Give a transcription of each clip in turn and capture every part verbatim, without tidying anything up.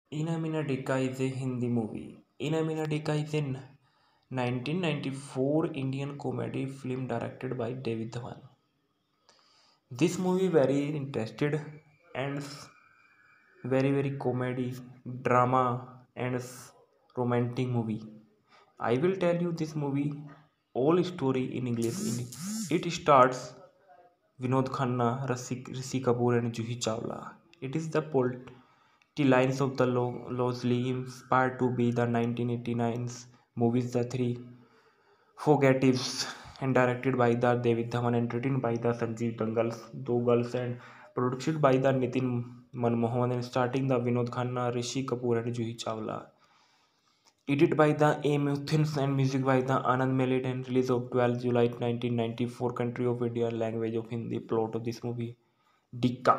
Inaminadika is a Hindi movie. Inaminadika is a nineteen ninety-four Indian comedy film directed by David Dhawan. This movie very interested and very very comedy, drama and romantic movie. I will tell you this movie all story in English. It starts Vinod Khanna, Rishi, Rishi Kapoor and Juhi Chawla. It is the plot lines of the Losley inspired to be the nineteen eighty-nine movies The Three Fugitives and directed by the David Dhawan and written by the Sanjeev Dangals, Dogals and produced by the Nitin Manmohan and starting the Vinod Khanna, Rishi Kapoor and Juhi Chawla. Edited by the A. Muthins and music by the Anand Melody and release of twelfth July nineteen ninety-four country of India language of Hindi. Plot of this movie Dikka.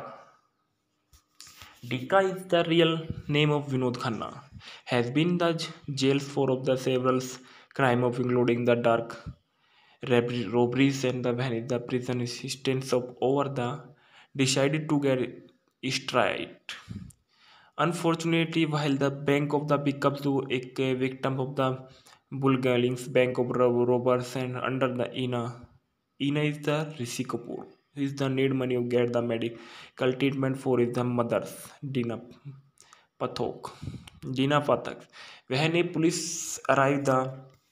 Dikka is the real name of Vinod Khanna. Has been the jails for of the several crime of including the dark robberies and the vanish the prison assistance of over the decided to get straight. Unfortunately, while the bank of the becomes to a victim of the Bulgarians bank of robbers and under the Ina. Ina is the Rishi Kapoor. He is the need money to get the medical treatment for his the mother's Dina Pathok. Dina Pathak. When a police arrived, the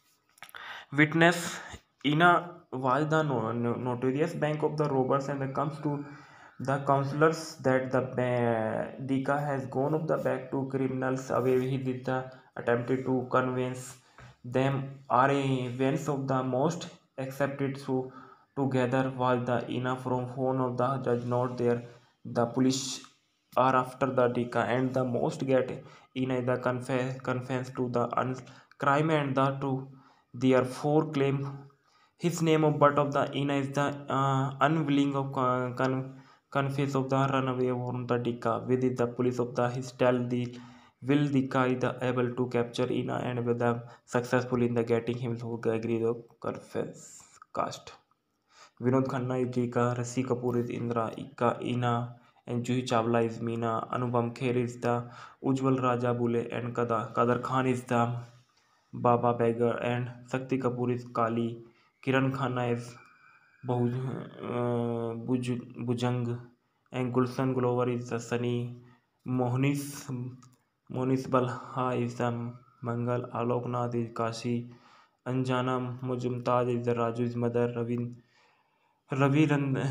witness Ina was the no- no- notorious bank of the robbers and comes to the counselors that the ba- Dika has gone of the back to criminals away. He did the attempted to convince them are events of the most accepted so together was the enough from phone of the judge not there. The police are after the Dika and the most get in the confess confess to the un- crime and the to therefore claim his name of but of the Ina is the uh, unwilling of con- con- confess of the runaway from the Dika with the police of the his tell the will Dika is the able to capture Ina and with the successful in the getting him to agree to confess cast. Vinod Khanna is Dika, Rishi Kapoor is Indra, Ika Ina and Juhi Chawla is Meena, Anupam Kher is the Ujjwal Raja Bule and Kader, Kader Khan is the Baba Beggar and Sakti Kapoor is Kali, Kiran Khanna is Bahuj, uh, Buj, Bujang and Gulshan Glover is the Sunny, Mohnis Monis Balha is the Mangal, Alok Nath is Kashi, Anjana Mujumtaz is the Raju's mother, Ravin, Ravi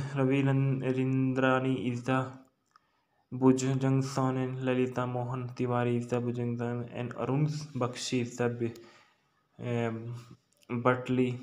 Ravirendrani is the Bhujangsan and Lalita Mohan Tiwari is the Bhujangsan and Arun Bakshi is the um, Butley.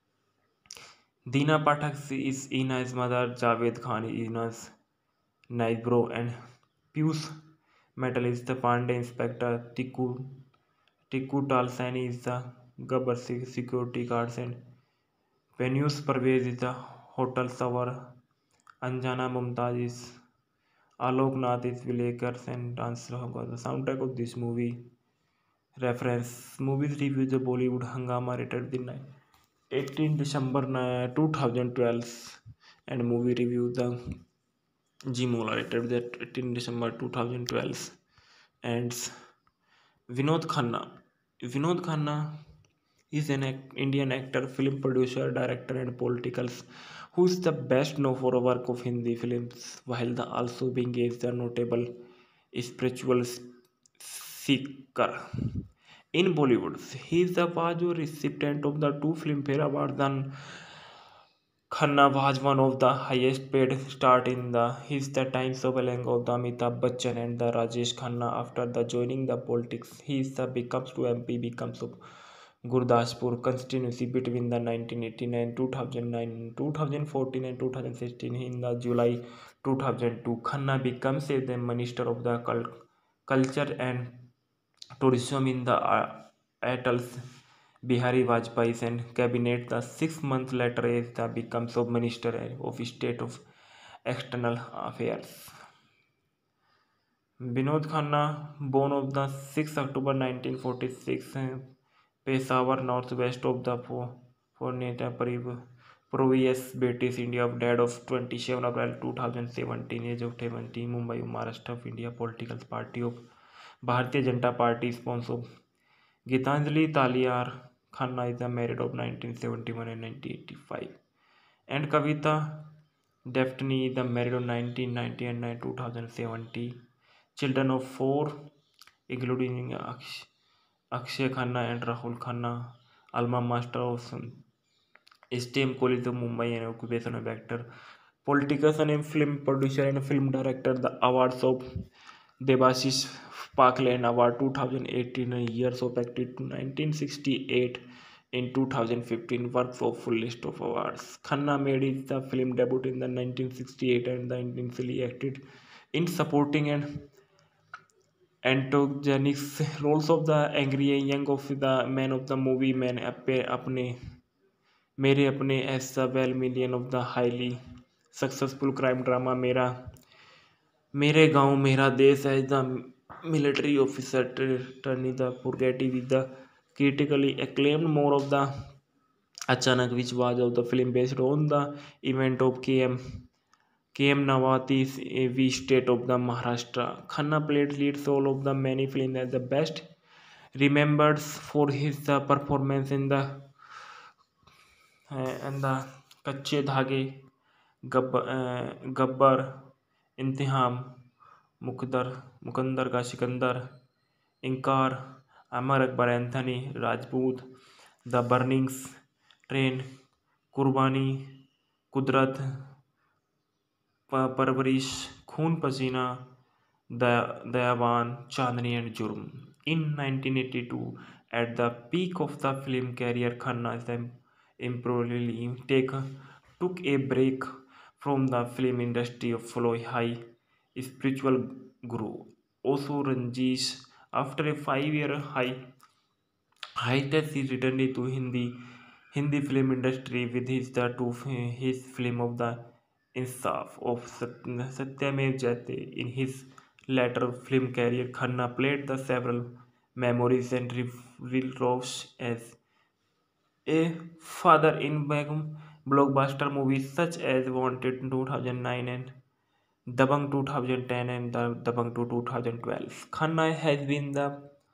Dina Pathak is Ina's mother, Javed Khan is Ina's Naibro and Pius Metal is the Pandey Inspector, Tiku Tiku Talsani is the Gabbar security guards and Venus Parvez is the hotel server, Anjana Mumtaz is Alok Nath is Vilekars and dancer the soundtrack of this movie. Reference movies review the Bollywood Hangama rated the eighteenth December twenty twelve and movie review the Gmola rated that eighteenth December twenty twelve and Vinod Khanna. Vinod Khanna is an ac- Indian actor, film producer, director, and political who is the best known for work of Hindi films, while the also being is the notable spiritual seeker. In Bollywood, he is the was a recipient of the two Filmfare Awards and Khanna was one of the highest paid stars in the his the times of along of the Amitabh Bachchan and the Rajesh Khanna after the joining the politics. He is the becomes to M P becomes of Gurdaspur constituency between the nineteen eighty-nine, two thousand nine, two thousand fourteen and two thousand sixteen. In the July two thousand two, Khanna becomes a the Minister of the Cul- Culture and Tourism in the uh, Atal's Bihari Vajpayee's and cabinet. The six months later, as the becomes of Minister of State of External Affairs. Binod Khanna, born of the sixth October nineteen forty-six, uh, Peshawar, northwest of the Forneta Province, British India, dead of twenty-seventh April two thousand seventeen, age of seventy, Mumbai, Maharashtra of India, political party of Bharatiya Janata Party sponsor. Gitanjali Taliyar Khanna is the married of nineteen seventy-one and nineteen eighty-five. And Kavita Daphne is the married of nineteen ninety and two thousand seventy. Children of four, including Aksh- Akshay Khanna and Rahul Khanna, alma master of some esteemed college of Mumbai and occupation of actor, politician and film producer and film director. The awards of Debashish Parkland Award twenty eighteen, years of active to nineteen sixty-eight. In two thousand fifteen, works of full list of awards. Khanna made his the film debut in the nineteen sixty-eight and the initially acted in supporting and antagonists roles of the angry young of the man of the movie man appear अपने मेरे अपने as the well million of the highly successful crime drama मेरा मेरे गांव मेरा देश as the military officer turning the purgatory with the critically acclaimed more of the Achanak, which was of the film based on the event of K M K M Nawati's A V state of the Maharashtra. Khanna played lead role of the many films as the best remembered for his uh, performance in the uh, and the Kache Dhage, Gab, uh, Gabbar, Intiham, Mukdar, Mukandar का Sikandar, Inkar, Amar Akbar Anthony, Rajput, The Burnings, Train, कुर्बानी, कुदरत, प- परवरिश, Khoon Pasina, Daya Dayavan, Chandni and Jurm. In nineteen eighty-two, at the peak of the film career, Khanna temporarily take, took a break from the film industry of following high spiritual guru Osho Ranjish. After a five-year high hiatus, he returned to Hindi Hindi film industry with his the two his film of the Insaf of Sat- Satyamev Jayate. In his later film career, Khanna played the several memories and real roles as a father in Begum blockbuster movies such as Wanted in two thousand nine and Dabang twenty ten and the Dabang to twenty twelve. Khanna has been the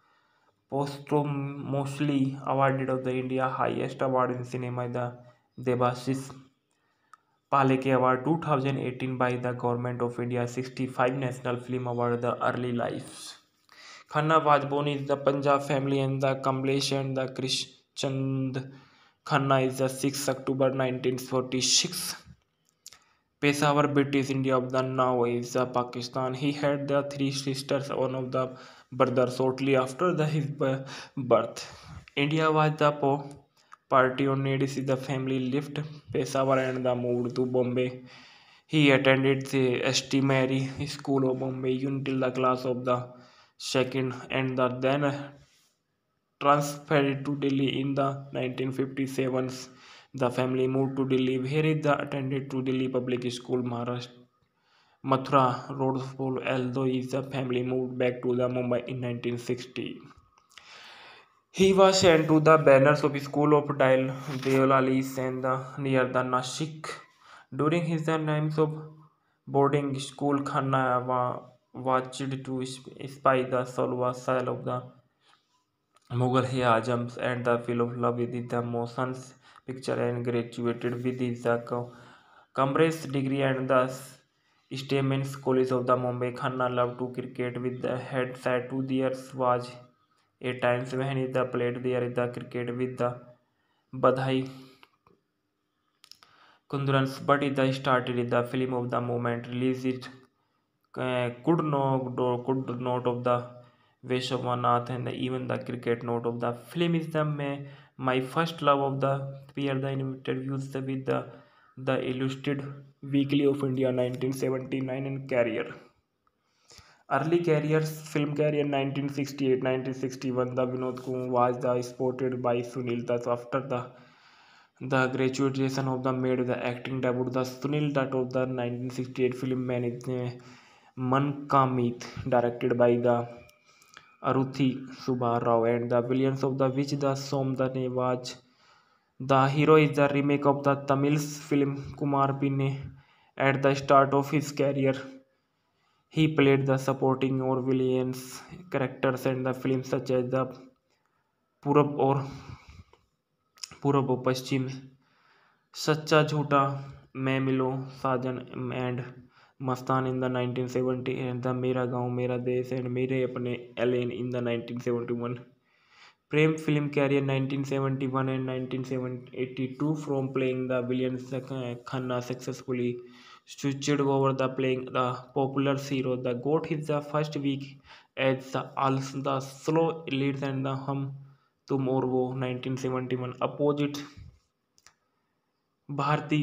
posthumously awarded of the India highest award in cinema, the Debashish Paleke Award twenty eighteen by the Government of India, sixty-five National Film Award, the Early Lives. Khanna was born in the Punjab family and the Kamlesh and the Krishchand Khanna is the sixth October nineteen forty-six. Peshawar, British India of the now is uh, Pakistan. He had the three sisters, one of the brother shortly after the, his birth. India was the po- party on needs the family left Peshawar and the moved to Bombay. He attended the S T Mary School of Bombay until the class of the second and the then transferred to Delhi in the nineteen fifty-seven. The family moved to Delhi, where he attended to Delhi Public School, Maharashtra, Mathura Road School, although his family moved back to the Mumbai in nineteen sixty. He was sent to the banners of school of Dal Deolalis and the, near the Nashik. During his times of boarding school, Khanna wa- watched to spy the Salwa style of the Mughal Azams and the feel of love with the motions picture and graduated with his uh, co- commerce degree and the Stamens College of the Mumbai. Khanna loved to cricket with the head side to theirs was a times when he the played there the cricket with the Badhai Kundurans, but it the started the film of the moment released it uh, could not could not of the Veshwanath and even the cricket note of the film is the my, my first love of the peer the interviews with the the Illustrated Weekly of India nineteen seventy-nine and career. Early careers, film career nineteen sixty-eight to nineteen sixty-one, the Vinod Kumar was the spotted by Sunil Dutt after the the graduation of the made the acting debut. The Sunil Dutt of the nineteen sixty-eight film Man is uh, Man Ka Meet, directed by the Aruthi Subba Rao and the villains of the which the Som the Nevaj. The hero is the remake of the Tamil film Kumar Pinne at the start of his career. He played the supporting or villains characters in the films such as the Purab or Purab और पश्चिम, सच्चा झूठा, मैं मिलो, साजन and Mastan in the nineteen seventy and the मेरा गांव मेरा देश and Mere Apne Elaan in the nineteen seventy-one. Prem film career nineteen seventy-one and nineteen eighty-two from playing the villain Khanna successfully switched over the playing the popular hero. The got his the first week as the all the slow leads and the hum tum और वो nineteen seventy-one opposite Bharti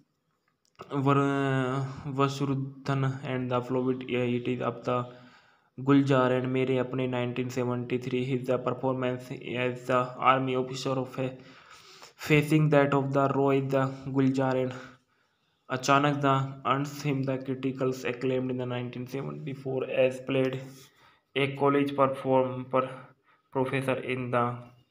वसुरुद्धन and the Floyd it is up the Guljar and Mere अपने nineteen seventy-three his the performance as the army officer of a facing that of the Roy the Guljar and Achanak the earns him the critical acclaimed in the nineteen seventy-four as played a college perform per professor in the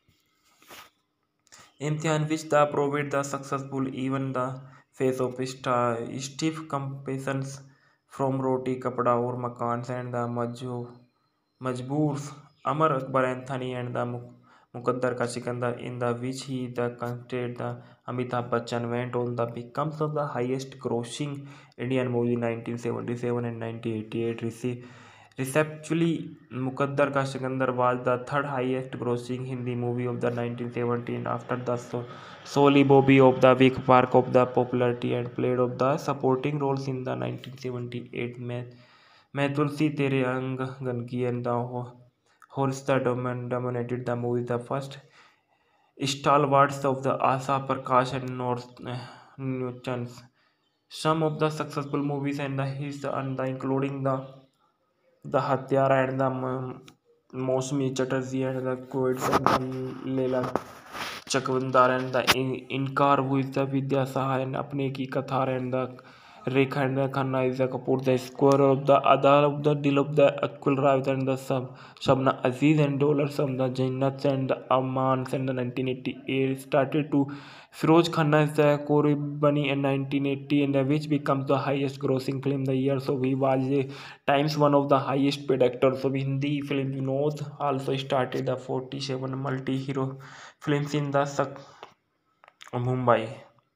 imtihan which the proved the successful even the face of sta- stiff competitions from roti kapda or makans and the majjo majboors Amar Akbar Anthony and the Muk- Mukaddar Ka Sikandar in the which he the contested the Amitabh Bachchan went on the becomes of the highest grossing Indian movie nineteen seventy-seven and nineteen eighty-eight receive Receptually, Mukaddar Ka Sikandar was the third highest grossing Hindi movie of the nineteen seventeen after the so- Soli Bobby of the Vic Park of the popularity and played of the supporting roles in the nineteen seventy-eight मैं मैं तुलसी तेरे अंग गंदगी and the Holster domin- dominated the movie. The first stalwarts of the Asa Prakash and North uh, Newtons. Some of the successful movies and the his and the including the the Hatyara and the um, Mosmi Chatterjee and the Quads and the Leela Chakvandar and the in- Inkar who is the Vidya Saha and Apne Ki Kathar and the Rekha and the Khanna is the Kapoor, the square of the Adar of the Dil of the Akul Ravid and the Sab Shabna Aziz and Dollars of the Jannats and the Amans and the nineteen eighty-eight started to Firoz Khanna is the Kori Bani in nineteen eighty and the, which becomes the highest grossing film the year. So he was a times one of the highest paid actors of Hindi film. Vinod also started the forty-seven multi-hero films in the Sak- Mumbai.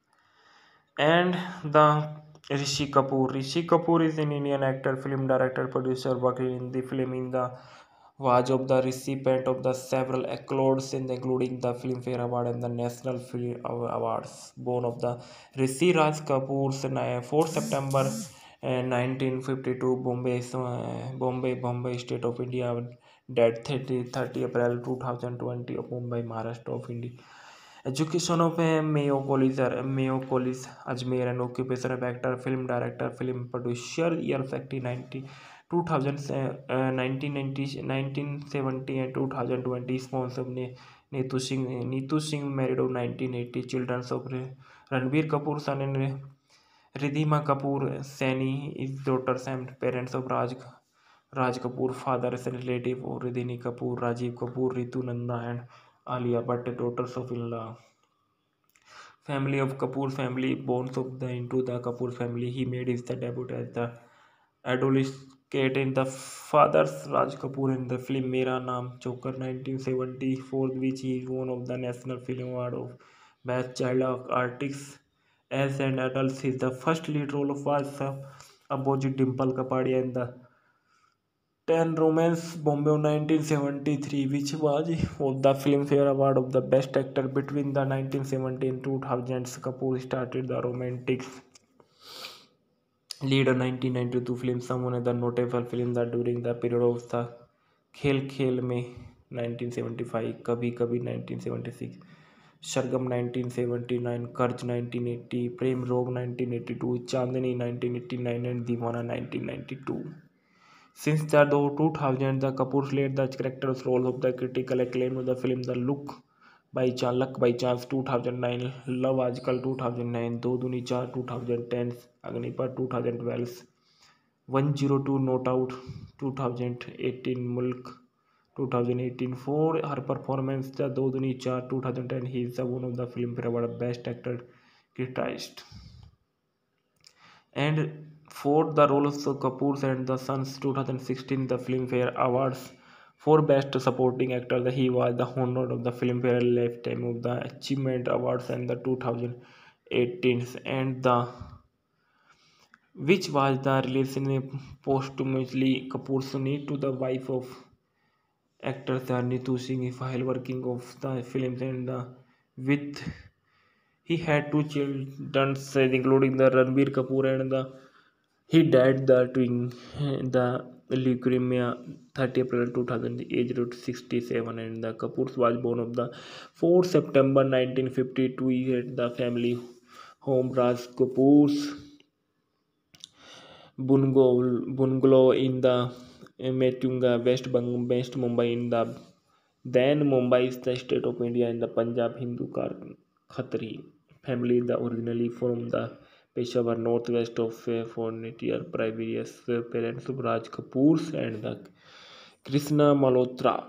And the Rishi Kapoor. Rishi Kapoor is an Indian actor, film director, producer, working in the film in the was of the recipient of the several accolades in the, including the Filmfare Award and the National Film Awards. Born of the Rishi Raj Kapoor's fourth September uh, nineteen fifty-two, Bombay, uh, Bombay, Bombay, State of India. Dead thirty, thirty April twenty twenty of Mumbai, Maharashtra of India. Education of a Mayo College, or Mayo College, Ajmer, and occupation of actor, film director, film producer, year factory ninety, two thousand, uh, nineteen ninety, nineteen seventy and two thousand twenty, sponsor of Ne- Neetu Singh, Neetu Singh married of nineteen eighty, children of Ranbir Kapoor, son and Ridhima Kapoor, Sani, his daughters and parents of Raj, Raj Kapoor, father is a relative of Ridhini Kapoor, Rajiv Kapoor, Ritu Nanda, and Alia Bhatt, daughters of in-law. Family of Kapoor family, born of the into the Kapoor family. He made his the debut as the adolescent in the father's Raj Kapoor in the film Mera Naam Choker nineteen seventy-four, which he won of the National Film Award of Best Child Artist. As an adult, his the first lead role of was uh, opposite Dimple Kapadia in the Ten Romance Bombay of nineteen seventy-three, which was of the Filmfare Award of the Best Actor between the nineteen seventy and two thousands. Kapoor started the romantic lead of nineteen ninety-two film, someone other notable film that during the period of the Khel Khel Mein nineteen seventy-five, Kabhi Kabhi nineteen seventy-six, Sargam nineteen seventy-nine, Karj nineteen eighty, Prem Rog nineteen eighty-two, Chandni nineteen eighty-nine, and Deewana nineteen ninety-two. Since the two thousand, the Kapoor played the character's role of the critical acclaim of the film The Look by Chance, Luck by Chance two thousand nine, Love Ajkal two thousand nine, Do Duni Char twenty ten, Agnipat twenty twelve, one oh two Not Out twenty eighteen, Mulk twenty eighteen. For her performance, the Do Duni Char twenty ten, he is the one of the Filmfare Award Best Actor guitarist. And For the roles of Kapoor and the Sons twenty sixteen the Filmfare Awards for Best Supporting Actor, he was the honored of the Filmfare Lifetime of the Achievement Awards and the twenty eighteen and the which was the release in a posthumously Kapoor's need to the wife of actor Neetu Singh while working of the films and the with he had two children including the Ranbir Kapoor and the he died the twin the leukemia thirtieth April two thousand aged sixty-seven and the Kapoor was born of the fourth September nineteen fifty-two at the family home Raj Kapoor's bungalow, bungalow in the Metunga, West Bang, West Mumbai in the then Mumbai is the state of India in the Punjab Hindu Khatri family, the originally from the Peshawar northwest of Fornitier, previous parents of Raj Kapoor and the Krishna Malhotra.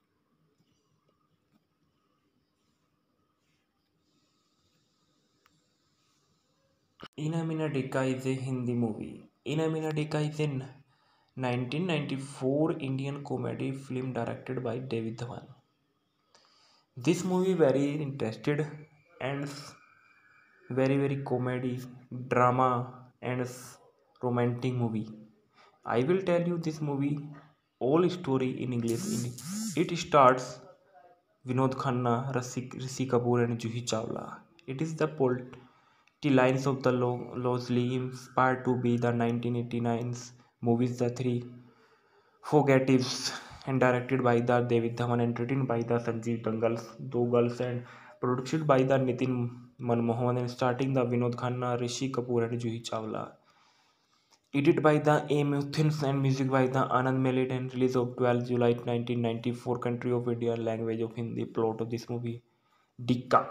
Inamina Deka is a Hindi movie. Inamina Deka is a nineteen ninety-four Indian comedy film directed by David Dhawan. This movie very interested and very very comedy, drama and romantic movie. I will tell you this movie all story in English. It starts Vinod Khanna, Rishi, Rishi Kapoor and Juhi Chawla. It is the plot lines of the loosely inspired to be the nineteen eighty-nine movies The Three Fugitives and directed by the David Dhawan and written by the Sanjeev Dangals, Dogals and produced by the Nitin Manmohan and starting the Vinod Khanna, Rishi Kapoor and Juhi Chawla. Edited by the A. Muthins and music by the Anand Melody and release of twelfth July nineteen ninety-four country of India language of Hindi plot of this movie. Dikka.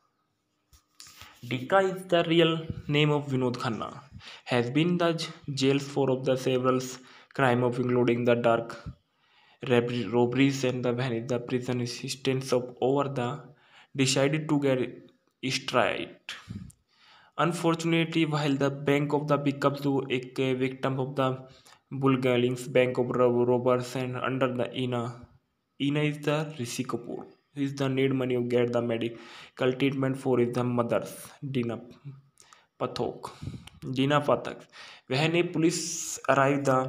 Dikka is the real name of Vinod Khanna. Has been the jails for of the several crime of including the dark robberies and the vanish the prison assistance of over the decided to get straight. Unfortunately, while the bank of the becomes to a victim of the Bulgarians bank of robbers and under the Ina, Ina is the Rishi Kapoor. He is the need money to get the medical treatment for his the mother's Dina Pathok. Dina Pathak. When a police arrived, the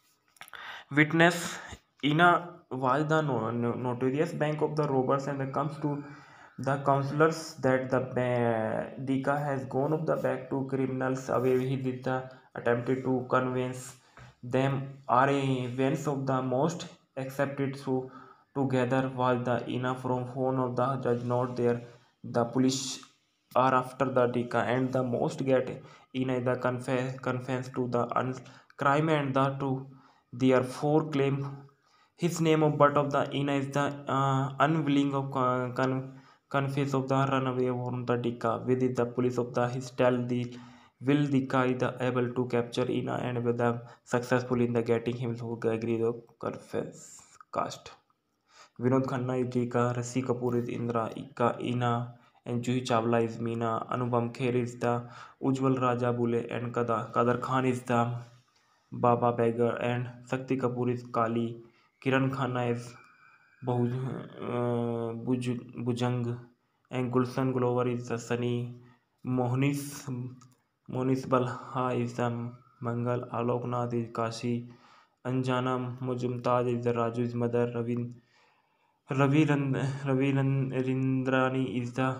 witness Ina was the no- no- notorious bank of the robbers and comes to the counselors that the ba- Dika has gone up the back to criminals away. He did the attempted to convince them are events of the most accepted so together was the enough from phone of the judge not there. The police are after the Dika and the most get in the confess confess to the un- crime and the to therefore claim his name of but of the Ina is the uh, unwilling of con- con- confess of the runaway from the Dika. With the police of the his tell the will Dika is the able to capture Ina and with them successful in the getting him to agree to confess cast. Vinod Khanna is Dika, Rasi Kapoor is Indra, Ika Ina and Juhi Chawla is Meena, Anupam Kher is the Ujwal Raja Bule and Kader, Kader Khan is the Baba Beggar and Sakti Kapoor is Kali. Kiran Khanna is Bahuj, uh, Buj, Bujang and Gulshan Glover is the Sunny. Mohnis Monis Balha is the Mangal. Alok Nath is Kashi. Anjana Mujumtaz is the Raju's mother. Ravin, Ravi Ravi Rindrani is the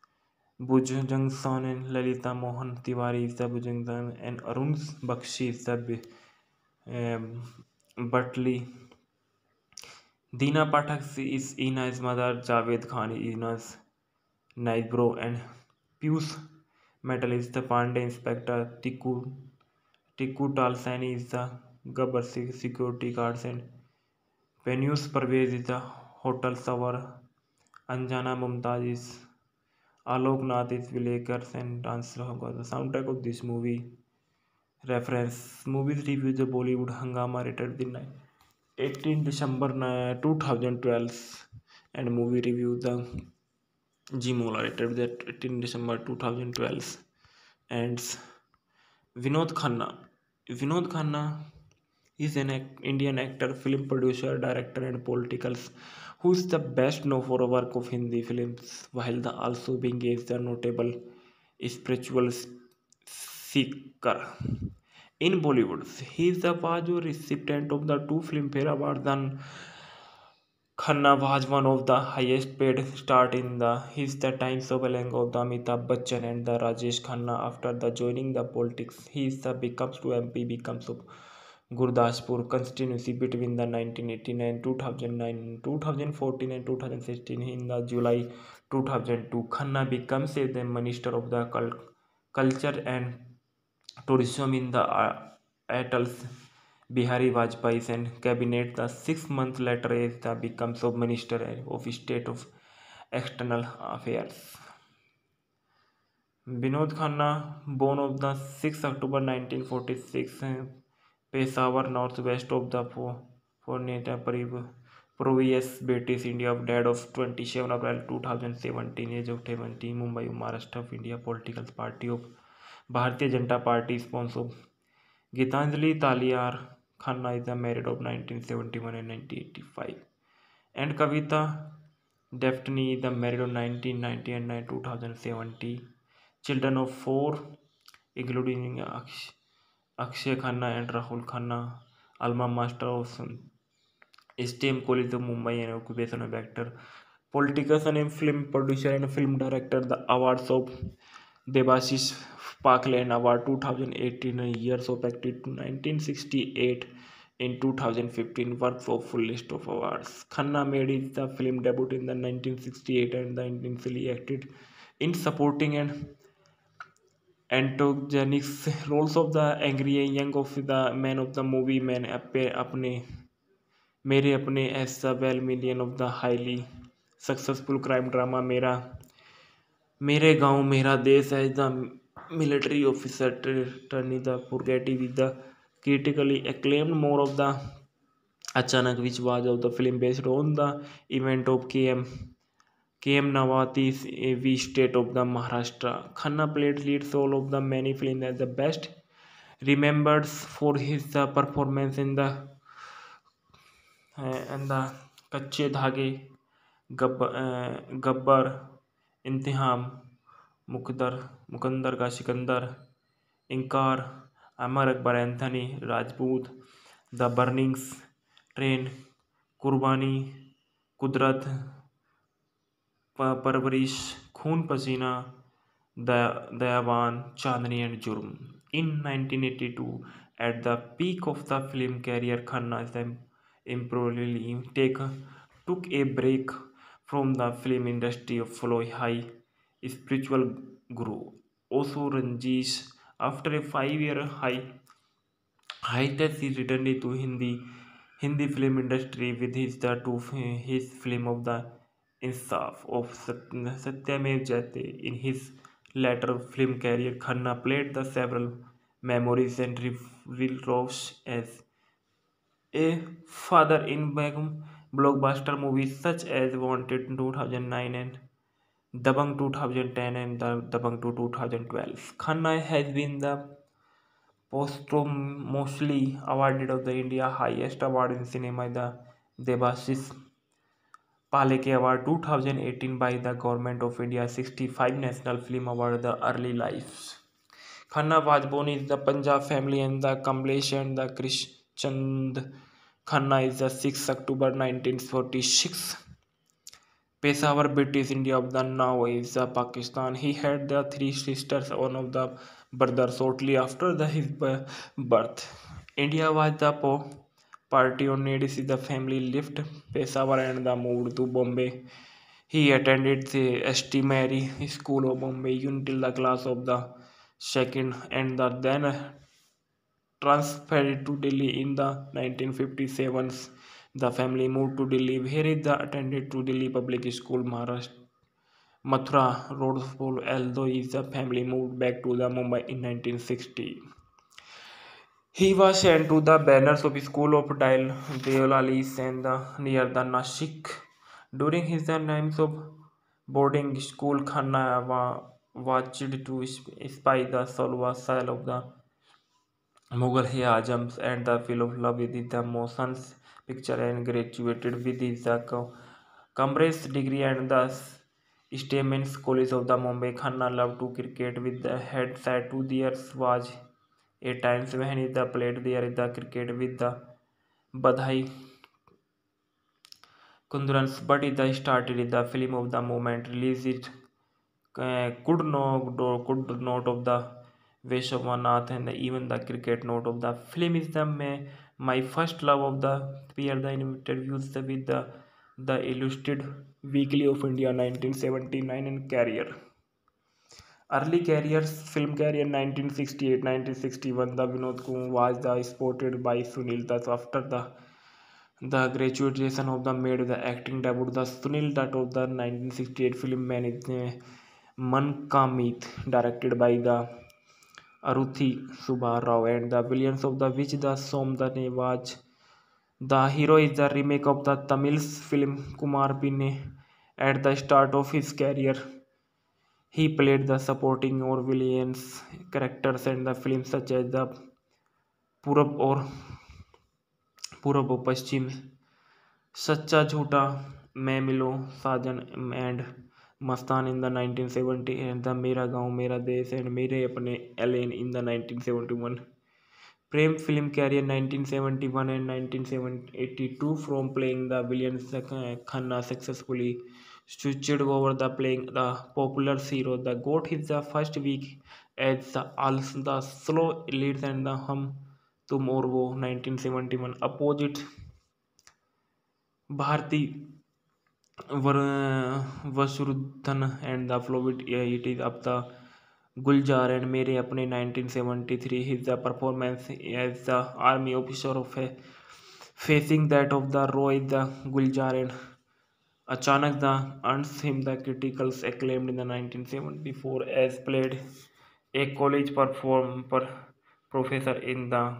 Bujang son and Lalita Mohan Tiwari is the Bujang son and Arun Bakshi is the um, Butley. Dina Pathak is Ina's mother, Javed Khan is Ina's Naibro, and Pius Metal is the Pandey inspector, Tiku Tiku Talsani is the Gabbar security guards, and Venus Parvez is the hotel server, Anjana Mumtaz is Alok Nath is Vilekars and dancer. The soundtrack of this movie reference movies review the Bollywood Hangama rated in eighteenth December two thousand twelve and movie review the Gmola rated that eighteenth December two thousand twelve and Vinod Khanna Vinod Khanna is an ac- Indian actor, film producer, director, and political who is the best known for work of Hindi films, while the also being is the notable spiritual s- seeker. In Bollywood, he is the was a recipient of the two Filmfare Awards and Khanna was one of the highest paid stars in the his the times of along of the Amitabh Bachchan and the Rajesh Khanna after the joining the politics. He is the becomes to M P becomes of Gurdaspur constituency between the nineteen eighty-nine, two thousand nine, two thousand fourteen and two thousand sixteen. In the July two thousand two, Khanna becomes a the Minister of the Cul- Culture and Tourism in the uh, Atal's Bihari Vajpayee's and cabinet. The six months later, as the becomes of Minister of State of External Affairs. Binod Khanna, born of the sixth October nineteen forty-six, uh, Peshawar, northwest of the Forneta Province, British India, dead of twenty-seven April two thousand seventeen, age of seventy, Mumbai, Maharashtra of India, political party of Bharatiya Janata Party, sponsor Gitanjali Taliar Khanna is the married of nineteen seventy-one and nineteen eighty-five. And Kavita Daphne is the married of nineteen ninety and two thousand seventy. Children of four, including Aksh- Akshay Khanna and Rahul Khanna, alma master of S T M College of Mumbai and occupation of actor, politician and film producer and film director. The awards of Debashis Parkland Award two thousand eighteen, years of active to nineteen sixty-eight. In two thousand fifteen, works of full list of awards. Khanna made his the film debut in the nineteen sixty-eight and the initially acted in supporting and antagonists roles of the angry young of the man of the movie man appear अपने मेरे अपने as the well million of the highly successful crime drama मेरा मेरे गांव मेरा देश as the military officer turning the purgatory with the critically acclaimed more of the Achanak, which was of the film based on the event of K M K M Nawati's A V state of the Maharashtra. Khanna played lead role of the many films as the best remembered for his uh, performance in the uh, and the Kache Dhage, Gabbar, uh, Gabbar Intiham, Mukdar, Mukandar Ka Sikandar, Inkar, Amar Akbar Anthony, Rajput, The Burnings, Train, Kurbani, Kudrat, परवरिश Khoon Pasina Dayavan Chandni and Jurm in nineteen eighty-two at the peak of the film career Khanna temporarily take took a break from the film industry of follow high spiritual guru also Ranjish after a five year high hiatus he returned to Hindi Hindi film industry with his the two his film of the Insaf of Satyamev Jayate. In his later film career, Khanna played the several memories and real roles as a father in Begum blockbuster movies such as Wanted in two thousand nine and Dabang two thousand ten and the Dabang to two thousand twelve. Khanna has been the posthumously awarded of the India highest award in cinema, the Debashis Paleke Award two thousand eighteen by the Government of India, sixty-five National Film Award, the early lives. Khanna was born in the Punjab family and the Kamlesh and the Krish Chand Khanna is the sixth October nineteen forty-six. Peshawar, British India of the now is uh, Pakistan. He had the three sisters, one of the brothers shortly after the, his birth. India was the po- party on needs the family left Peshawar and the moved to Bombay. He attended the S T Mary School of Bombay until the class of the second and the then transferred to Delhi in the nineteen fifty-sevens. The family moved to Delhi, where he attended to Delhi Public School, Maharashtra, Mathura Road School, although his family moved back to the Mumbai in nineteen sixty. He was sent to the banners of School of Dal Deolalis and the, near the Nashik. During his times of boarding school, Khanna wa- watched to spy the Salwa style of the Mughal He Azams and the Feel of Love with the Motions picture and graduated with his uh, co- Commerce degree and the Statements College of the Mumbai. Khanna loved to cricket with the head side to theirs was a times when he the played there the cricket with the Badhai Kundurans, but it started the film of the moment released it uh, could not could note of the Veshwanath and even the cricket note of the film is the my, my first love of the peer the interviews with the the Illustrated Weekly of India nineteen seventy-nine and career. Early careers, film career nineteen sixty-eight nineteen sixty-one, the Vinod Kumar was the spotted by Sunil Dutt after the the graduation of the made the acting debut. The Sunil Dutt of the nineteen sixty-eight film Man is uh, Man Ka Meet, directed by the Aruthi Subba Rao and the villains of the which the Som the Nevaj. The hero is the remake of the Tamil film Kumar Pinne. At the start of his career, he played the supporting or villains characters in the films such as the Purab or Purab or Paschim, Sacha Jhota, मैं मिलो साजन and Mastan in the nineteen seventy and the मेरा गांव मेरा देश and Mere Apne Elaan in the nineteen seventy-one. Prem film career nineteen seventy-one and nineteen eighty-two from playing the villains uh, Khanna successfully switched over the playing the popular hero. The got his the first week as the also the slow leads and the hum tum और वो nineteen seventy-one opposite Bharti Var- Vasudhan and the Fluid it is up the Guljar and Mere Apne nineteen seventy-three. His the performance as the army officer of a facing that of the Roy the Guljar and Achanak the earns him the critical acclaimed in the nineteen seventy-four as played a college perform per professor in the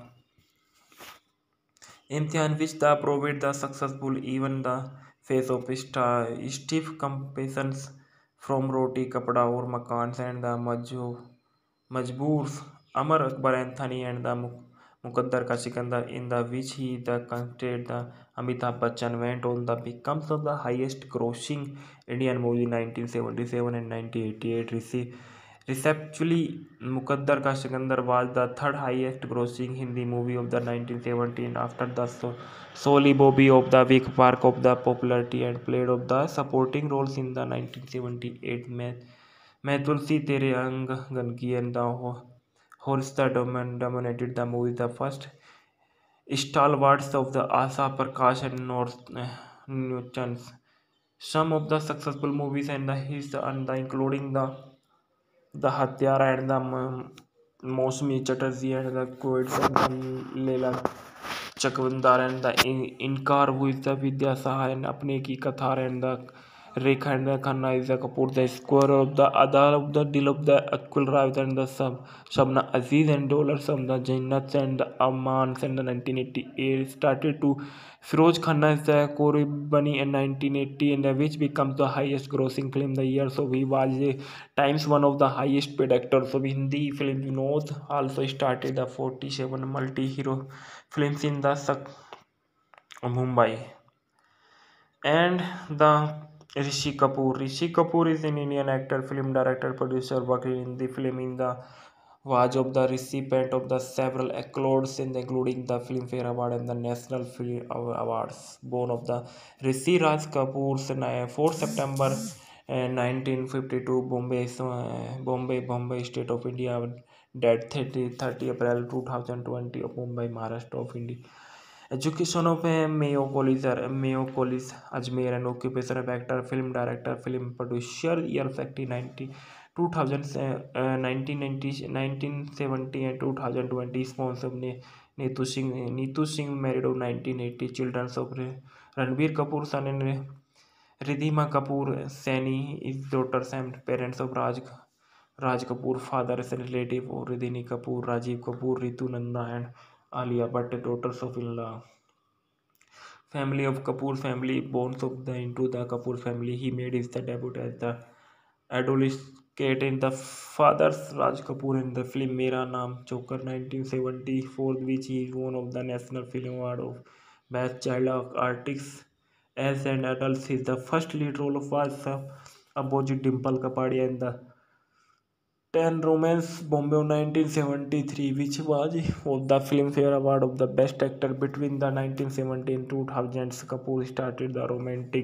imtihan which the proved the successful even the face of sta- stiff competitions from roti kapda or makans and the majhu majboors Amar Akbar Anthony and the Muk- Mukaddar Ka Sikandar in the which he the contested the Amitabh Bachchan went on the becomes of the highest grossing Indian movie nineteen seventy-seven and nineteen eighty-eight receive Receptually, Mukaddar Ka Sikandar was the third highest grossing Hindi movie of the nineteen seventeen after the so- Soli Bobby of the Vic Park of the popularity and played of the supporting roles in the nineteen seventy-eight मैं मैं तुलसी तेरे अंग गंदगी and the ho- horse that domin- dominated the movie the first stalwarts of the Asa Prakash and North uh, Newtons. Some of the successful movies and the his and the including the the Hatyara and the M- Mosmi Chatterjee and the Quaid and the Leela Chakvandar and the In- Inkar who is the Vidya Saha and Apne Ki Kathar and the Rekha and the Khanna is the Kapoor, the square of the Adar of the Dil of the Akul Ravid and the Sab Shabna Aziz and Dollars of the Jannats and the Amans and the nineteen eighty-eight started to Firoz Khanna is the Kori Bani in nineteen eighty and which becomes the highest grossing film the year. So he was a times one of the highest paid actors of Hindi film. Vinod also started the forty-seven multi-hero films in the Sak- Mumbai. And the Rishi Kapoor. Rishi Kapoor is an Indian actor, film director, producer, working in the film in the was of the recipient of the several accolades in the, including the Filmfare Award and the National Film Awards. Born of the Rishi Raj Kapoor's uh, fourth September uh, nineteen fifty-two, Bombay, uh, Bombay, Bombay, State of India. Dead thirty, thirty April twenty twenty of Mumbai, Maharashtra of India. Education of a Mayo College, or Mayo College, Ajmer, and occupation of actor, film director, film producer, year factory ninety, two thousand, uh, nineteen ninety, nineteen seventy and two thousand twenty, sponsor ne Neetu Singh, Neetu Singh married of nineteen eighty, children of Ranbir Kapoor, son and Ridhima Kapoor, Saini, his daughters and parents of Raj, Raj Kapoor, father is a relative of Ridhini Kapoor, Rajiv Kapoor, Ritu Nanda, and Alia Bhatt, daughters of in-law. Family of Kapoor family, born of the into the Kapoor family. He made his the debut as the adolescent Kate and the fathers Raj Kapoor in the film Mera Naam Joker nineteen seventy-four, which he is one of the National Film Award of Best Child Artist. As an adult, his the first lead role was uh, opposite Dimple Kapadia in the Ten Romance Bombay of nineteen seventy-three, which was of the Filmfare Award of the Best Actor between the nineteen seventy and two thousands. Kapoor started the romantic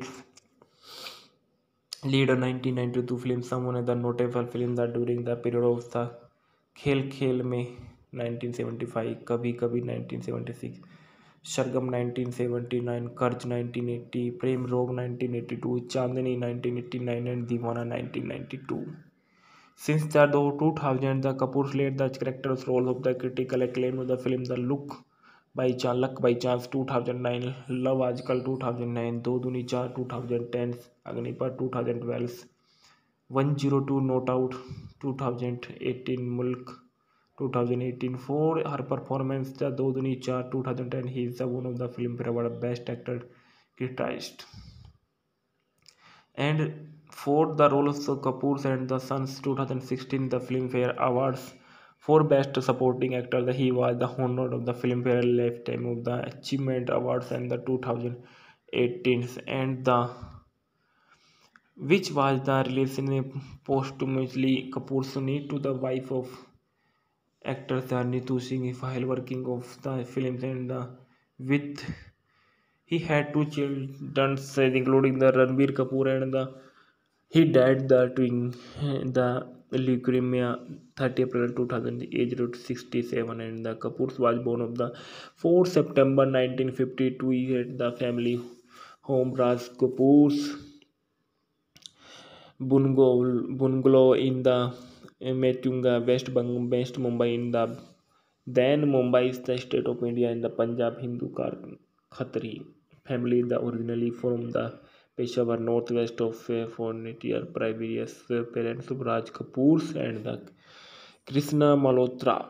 lead a nineteen ninety-two film, someone the notable film that during the period of the Khel Khel में nineteen seventy-five, Kabhi Kabhi nineteen seventy-six, Sargam nineteen seventy-nine, Karj nineteen eighty, Prem Rog nineteen eighty-two, Chandni nineteen eighty-nine, and Deewana nineteen ninety-two. Since the two thousand, the Kapoor played the character's role of the critical acclaim of the film The Look by Chance, Luck by Chance two thousand nine, Love Aajkal two thousand nine, Do Duni Char two thousand ten, Agnipat two thousand twelve, one oh two Not Out two thousand eighteen, Mulk two thousand eighteen. For her performance, the Do Duni Char two thousand ten, he is the one of the film award Best Actor guitarist. And for the roles of Kapoor and the Sons twenty sixteen the Filmfare Awards for Best Supporting Actor, he was the honor of the Filmfare Lifetime of the Achievement Awards and the twenty eighteen, and the which was the relation posthumously Kapoor's need to the wife of actor Neetu Singh while working of the films, and the with he had two children including the Ranbir Kapoor, and the he died the twin the leukemia thirty April two thousand, aged sixty-seven, and the Kapoor was born of the fourth September nineteen fifty-two at the family home Raj Kapoor's bungalow in the Metunga, West Bang, West Mumbai in the then Mumbai is the state of India in the Punjab Hindu Khatri family, the originally from the Peshawar northwest of Fornitier, previous parents of Raj Kapoor and the Krishna Malhotra.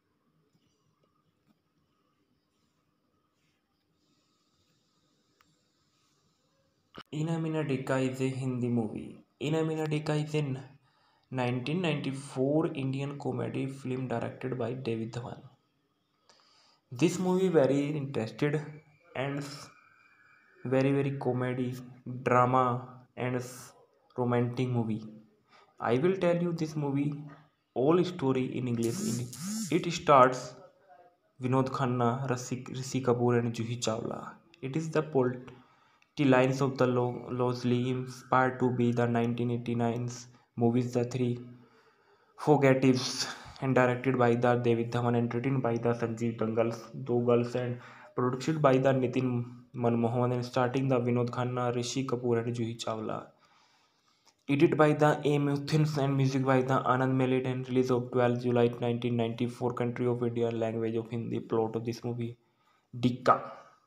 Ina Mina Dika is a Hindi movie. Ina Mina Dika is a nineteen ninety-four Indian comedy film directed by David Dhawan. This movie very interested and very very comedy, drama, and romantic movie. I will tell you this movie all story in English. It starts Vinod Khanna, Rishi, Rishi Kapoor, and Juhi Chawla. It is the plot lines of the loosely inspired to be the nineteen eighty-nine's movies The Three Fugitives, and directed by the David Dhawan and written by the Sanjeev Dangal, Dogals, and produced by the Nitin Manmohan, and starting the Vinod Khanna, Rishi Kapoor, and Juhi Chawla. Edited by the A. Muthins and music by the Anand Melody, and release of twelfth July nineteen ninety-four, country of India, language of Hindi. Plot of this movie: Dika.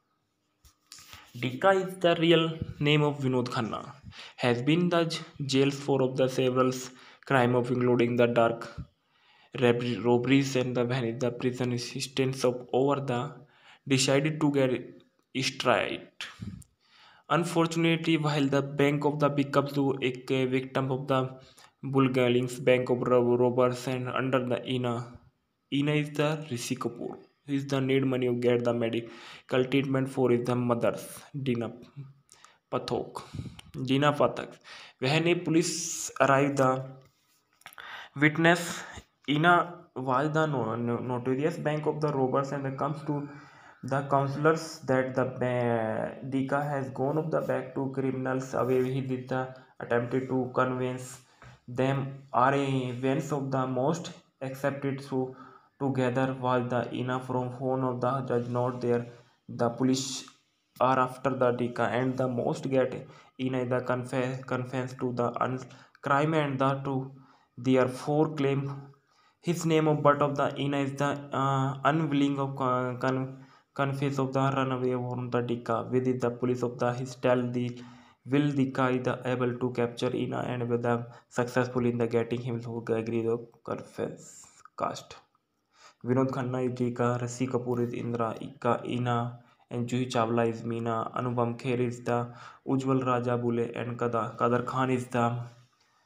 Dika is the real name of Vinod Khanna. Has been the jail for of the several crime of including the dark robberies and the when the prison assistance of over the decided to get straight. Unfortunately, while the bank of the becomes a victim of the Bulgarians bank of robbers and under the Ina, Ina is the Rishi Kapoor. He is the need money to get the medical treatment for his the mother's Dina Pathok. Dina Pathak. When a police arrived, the witness Ina was the no, no, notorious bank of the robbers and comes to the counselors that the Dika has gone up the back to criminals away. He did the attempted to convince them are events of the most accepted so together was the enough from phone of the judge not there. The police are after the Dika and the most get in the confess confess to the un- crime and the to therefore claim his name of but of the Ina is the uh, unwilling of con- con- confess of the runaway from the Dika. With the police of the his tell the will Dika is the able to capture Ina and with them successful in the getting him to agree the confess cast. Vinod Khanna is Dika, Rasi Kapoor is Indra, Ika Ina, and Juhi Chawla is Meena. Anupam Kher is the Ujwal Raja Bule, and Kadar, Kadar Khan is the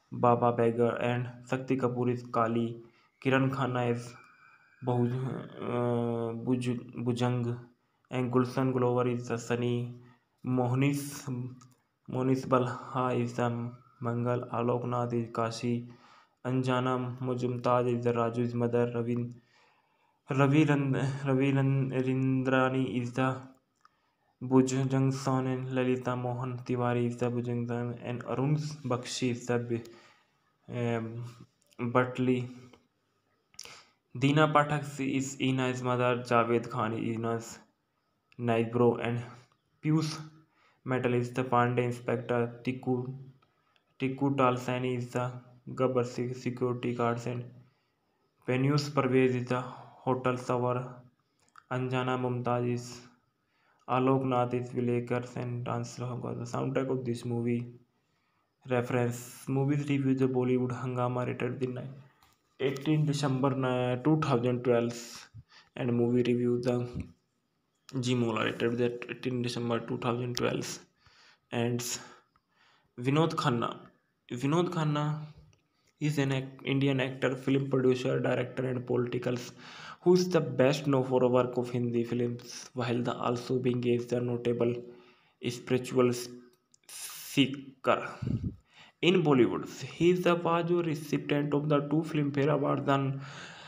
Baba Beggar, and Sakti Kapoor is Kali. Kiran Khanna is Bahu, uh, Buj, Bujang, and Gulshan Glover is the Sunny. Mohnis Monis Balha is the Mangal. Alok Nath is Kashi. Anjana Mujumtaz is the Raju's mother. Ravi Ravi Ravi Rindrani is the Bhujangson, and Lalita Mohan Tiwari is the Bhujangson, and Arun Bakshi is the um, Butley. Dina Pathak is Ina's mother. Javed Khan is Ina's nice bro, and Pius Metal is the Pandey inspector. Tiku Tiku Talsani is the Gabbar security guards, and Venus Parvez is the hotel server. Anjana Mumtaz is Alok Nath is Vilekars and dancer. The soundtrack of this movie reference movies review the Bollywood Hangama rated the eighteenth December two thousand twelve, and movie review the Gmola rated that eighteenth December two thousand twelve. And Vinod Khanna. Vinod Khanna is an ac- Indian actor, film producer, director, and political who is the best known for a work of Hindi films, while the also being is the notable spiritual seeker. In Bollywood, he is the was a recipient of the two Filmfare Awards, and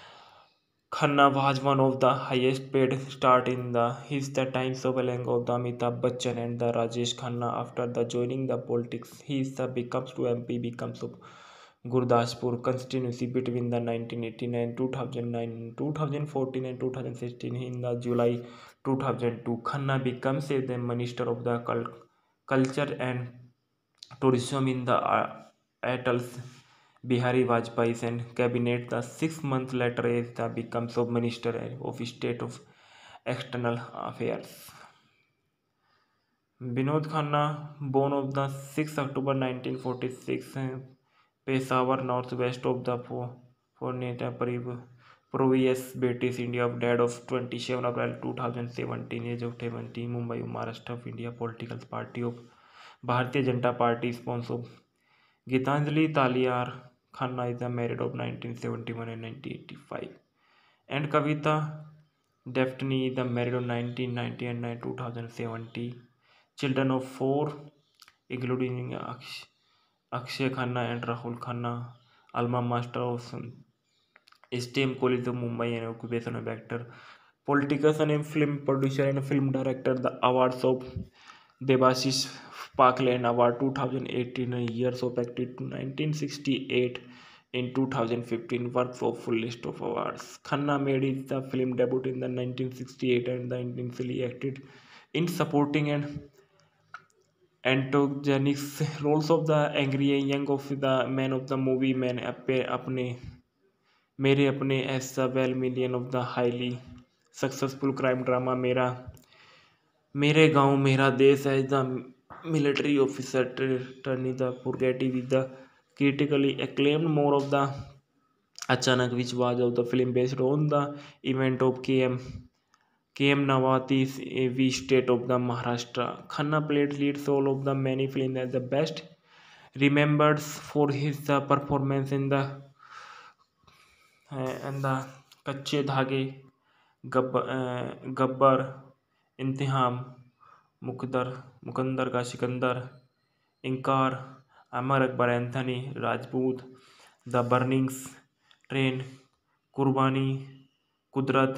Khanna was one of the highest paid stars in the his the times of along of the Amitabh Bachchan and the Rajesh Khanna. After the joining the politics, he is the becomes to M P becomes of Gurdaspur constituency between the nineteen eighty-nine, two thousand nine, two thousand fourteen, and two thousand sixteen. In the July two thousand two, Khanna becomes a the Minister of the Cul- Culture and Tourism in the uh, Atal's Bihari Vajpayee's and cabinet. The six months later, as the becomes of Minister of State of External Affairs. Binod Khanna, born of the sixth October nineteen forty-six, uh, Peshawar, northwest of the Forneta Province, British India, died of twenty-seven April two thousand seventeen, age of seventy, Mumbai, Maharashtra of India, political party of Bharatiya Janata Party, sponsor Gitanjali Taliyar. Khanna is the married of nineteen seventy-one and nineteen eighty-five. And Kavita Daphne is the married of nineteen ninety and two thousand seventy. Children of four, including Aksh- Akshay Khanna and Rahul Khanna, alma master of STEM College of Mumbai, and occupation of actor, politician, and film producer and film director. The awards of Debashish Parkland Award two thousand eighteen, years of active to nineteen sixty-eight. In two thousand fifteen, works of full list of awards. Khanna made his the film debut in the nineteen sixty-eight and the initially acted in supporting and antagonists roles of the angry young of the man of the movie man appear अपने मेरे अपने as the well million of the highly successful crime drama मेरा मेरे गांव मेरा देश as the military officer turning the purgatory with the critically acclaimed more of the Achanak, which was of the film based on the event of K M K M Nawati's A V state of the Maharashtra. Khanna played lead role of the many films as the best remembered for his uh, performance in the uh, and the Kache Dhage, Gabbar, uh, Gabbar Intiham, Mukdar, Mukandar Ka Sikandar, Inkar, Amar Akbar Anthony, Rajput, The Burnings, Train, Kurbani, Kudrat,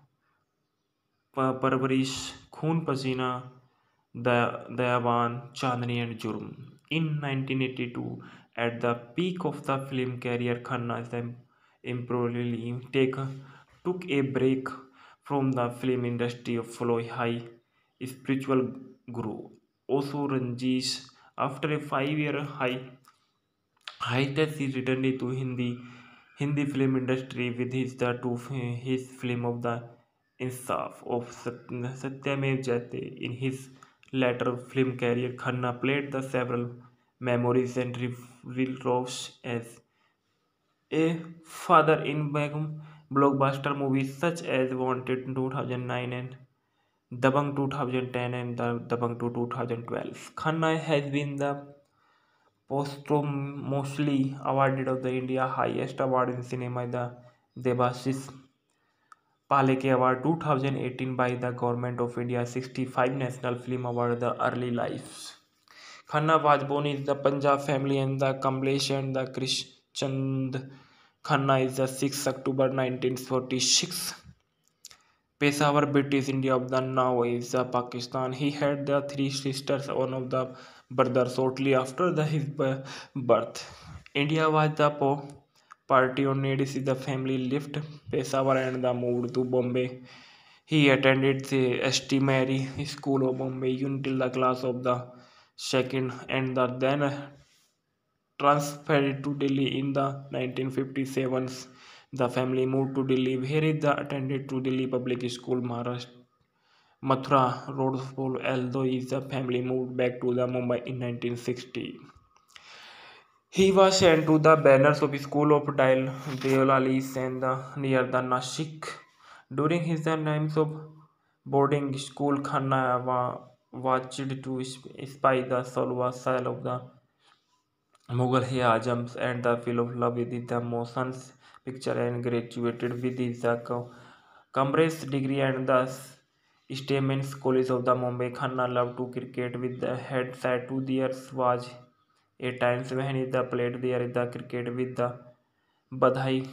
परवरिश Khoon Pasina Dayavan Chandni and Jurm in nineteen eighty-two at the peak of the film career Khanna temporarily take took a break from the film industry of follow high spiritual guru Osu Ranjish after a five year high hiatus he returned to Hindi Hindi film industry with his the two his film of the Insaf of Satyamev Jayate. In his later film career, Khanna played the several memories and real roles as a father in Begum blockbuster movies such as Wanted in two thousand nine and Dabang two thousand ten and the Dabang two two thousand twelve. Khanna has been the posthumously awarded of the India highest award in cinema, the Debashis Paleke Award two thousand eighteen by the Government of India, sixty-five National Film Award, the early lives. Khanna was born in the Punjab family and the Kamlesh and the Krishchand Khanna is the sixth October nineteen forty-six. Peshawar, British India of the now is the Pakistan. He had the three sisters, one of the brother shortly after the, his birth. India was the po- party on needs the family left Peshawar and the moved to Bombay. He attended the S T Mary School of Bombay until the class of the second and the then transferred to Delhi in the nineteen fifty-sevens. The family moved to Delhi, where he attended to Delhi Public School, Maharashtra, Mathura Road School, although his family moved back to the Mumbai in nineteen sixty. He was sent to the banners of school of Dal Deolalis and the, near the Nashik. During his times of boarding school, Khanna wa- watched to spy the Salwa style of the Mughal Azams and the feel of love with the motions picture and graduated with his uh, co- commerce degree and the Statements College of the Mumbai. Khanna loved to cricket with the head side two years was a times when he the played there in the cricket with the Badhai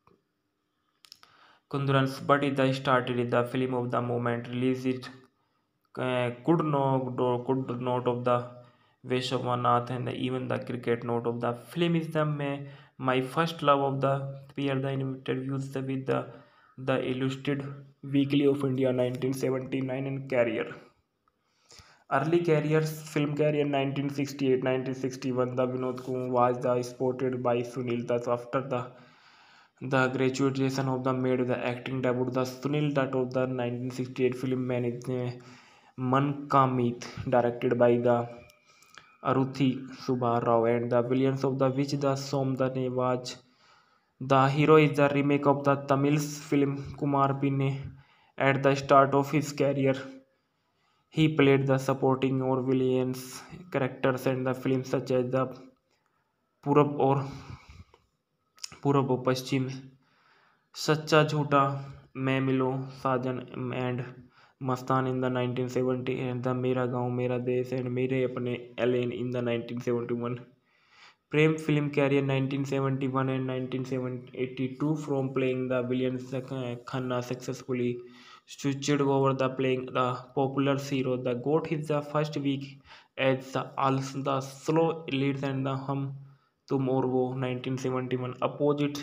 Kundurans, but he the started in the film of the moment released it uh, could no could note of the Veshwanath and even the cricket note of the film is the my, my first love of the peer the interviews with the the Illustrated Weekly of India nineteen seventy-nine and career. Early careers, film career nineteen sixty-eight nineteen sixty-one, the Vinod Kumar was the spotted by Sunil Dutt after the the graduation of the made the acting debut. The Sunil Dutt of the nineteen sixty-eight film Man is uh, Man Ka Meet, directed by the Aruthi Subha Rao and the villains of the which the Som the Nevaj. The hero is the remake of the Tamil film Kumar Pinne. At the start of his career, he played the supporting or villains characters in the films such as the Purab or Purab or Paschim, Sacha Jhota, मैं मिलो साजन and Mastan in the nineteen seventy and the Mera Gaon Mera Desh and Mere Apne Ellen in the nineteen seventy-one. Prem film career nineteen seventy-one and nineteen eighty-two from playing the villain Khanna successfully switched over the playing the popular hero. The Goat is the first week as the also the slow leads and the hum tum और वो nineteen seventy-one opposite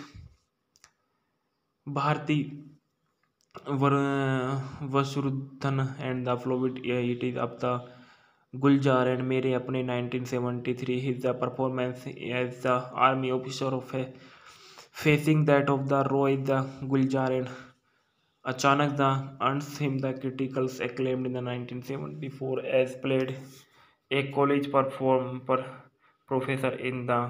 Bharti Var- Vasudhan and the Fluid it is up the Guljar and Mere Apne nineteen seventy-three. His the performance as the army officer of a facing that of the Roy the Guljar and Achanak the earns him the criticals acclaimed in the nineteen seventy-four as played a college perform per professor in the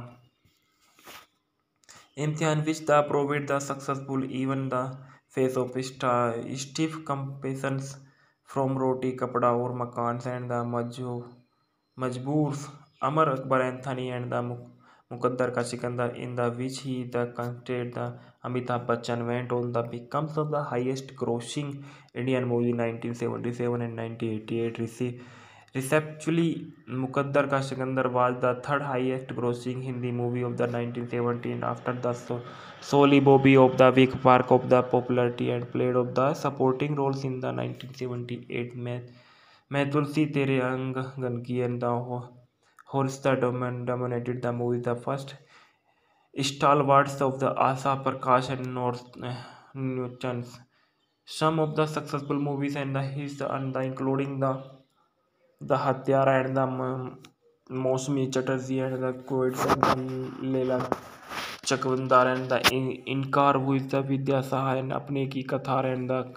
imtihan which the proved the successful even the face of sta- stiff competitions from roti kapda or makans and the majhu majboors Amar Akbar Anthony and the Muk- Mukaddar Ka Sikandar in the which he the contested the Amitabh Bachchan went on the becomes of the highest grossing Indian movie nineteen seventy-seven and nineteen eighty-eight rece- Receptually, Mukaddar Ka Sikandar was the third highest grossing Hindi movie of the nineteen seventeen after the so- Soli Bobby of the Vic Park of the popularity and played of the supporting roles in the nineteen seventy-eight मैं मैं तुलसी तेरे अंग गंदगी and the Holster domin- dominated the movie. The first stalwarts of the Asa Prakash and North uh, Newtons. Some of the successful movies and the his and the including the the Hatyara and the M- Mosmi Chatterjee and the Quaid and the Leela Chakvandar and the In- Inkar who is the Vidya Saha and Apne Ki Kathar and the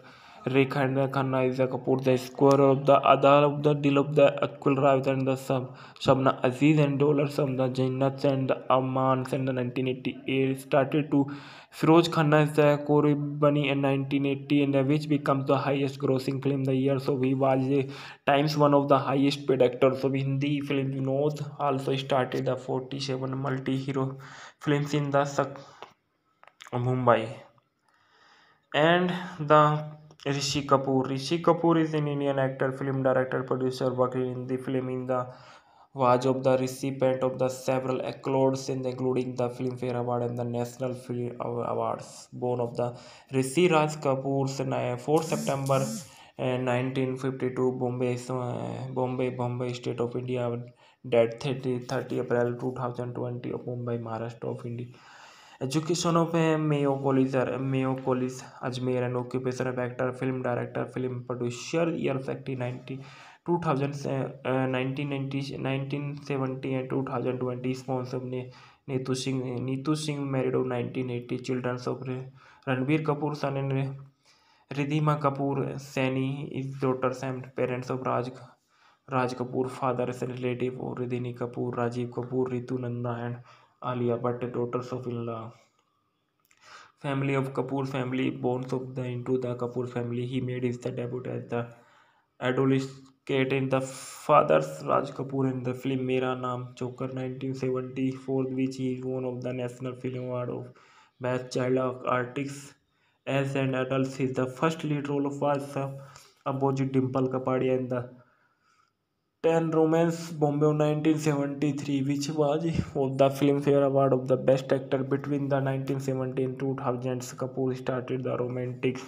Rekha Khanna is the Kapoor, the square of the Adar of the Dil of the Akul Ravid and the Sab, Shabna Aziz and Dollars of the Jainats and the Amans and the nineteen eighty-eight started to Firoz Khanna is the Koribani in nineteen eighty and which becomes the highest grossing film the year. So he was a times one of the highest paid actors. So Hindi film Vinod also started the forty-seven multi-hero films in the Sak- Mumbai. And the Rishi Kapoor. Rishi Kapoor is an Indian actor, film director, producer, working in the film in the was of the recipient of the several accolades in the, including the Filmfare Award and the National Film Awards. Born of the Rishi Raj Kapoor's fourth September uh, nineteen fifty-two, Bombay, uh, Bombay, Bombay, State of India. Dead thirty, thirty April two thousand twenty of Mumbai, Maharashtra of India. Education of a Mayo College, or Mayo College, Ajmer, and occupation of actor, film director, film producer, years active ninety, two thousand, uh, nineteen ninety, nineteen seventy and two thousand twenty, sponsor Ne, Neetu Singh, Neetu Singh married of nineteen eighty, children of Ranbir Kapoor, son and Ridhima Kapoor, Saini, his daughters and parents of Raj, Raj Kapoor, father is a relative of Ridhini Kapoor, Rajiv Kapoor, Ritu Nanda, and Alia Bhatt, daughters of in-law. Family of Kapoor family, born of the into the Kapoor family. He made his the debut as the adolescent in the father's Raj Kapoor in the film Mera Naam Chokar nineteen seventy-four, which he won of the National Film Award of Best Child Artist. As an adult, his the first lead role of was uh, opposite Dimple Kapadia in the Ten Romance Bombay of nineteen seventy-three, which was of the Filmfare Award of the Best Actor between the nineteen seventy and two thousands. Kapoor started the romantic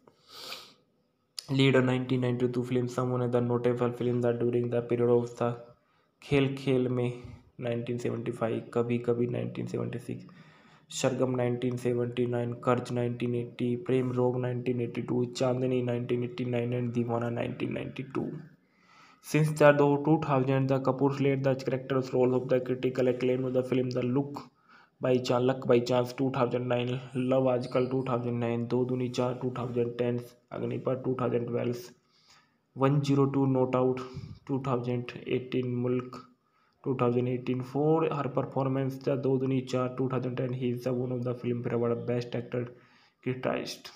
lead in nineteen ninety-two film, someone other notable film that during the period of the Khel Khel Mein nineteen seventy-five, Kabhi Kabhi nineteen seventy-six, Sargam nineteen seventy-nine, Karj nineteen eighty, Prem Rog nineteen eighty-two, Chandni nineteen eighty-nine, and Deewana nineteen ninety-two. Since the two thousand, the Kapoor played the character's role of the critical acclaim of the film The Look by Chance, Luck by Chance two thousand nine, Love Ajkal two thousand nine, Do Duni Char twenty ten, Agnipat twenty twelve, one oh two Not Out twenty eighteen, Mulk twenty eighteen. For her performance, the Do Duni Char twenty ten, he is one of the Filmfare Award Best Actor guitarist.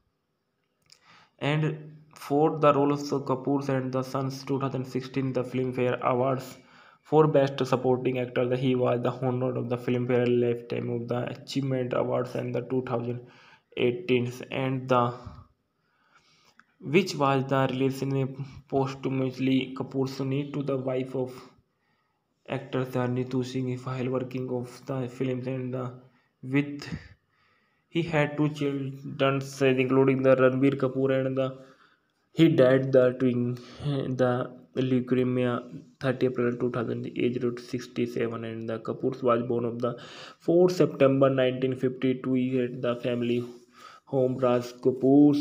And for the role of Kapoor and the Sons twenty sixteen, the Filmfare Awards for Best Supporting Actor, he was the honor of the Filmfare Lifetime of the Achievement Awards and the twenty eighteen, and the which was the relation posthumously Kapoor's need to the wife of actor Neetu Singh while working of the films and the with he had two children including the Ranbir Kapoor and the he died the twin the leukemia thirty April two thousand, aged sixty-seven, and the Kapoors was born of the fourth September nineteen fifty-two at the family home Raj Kapoor's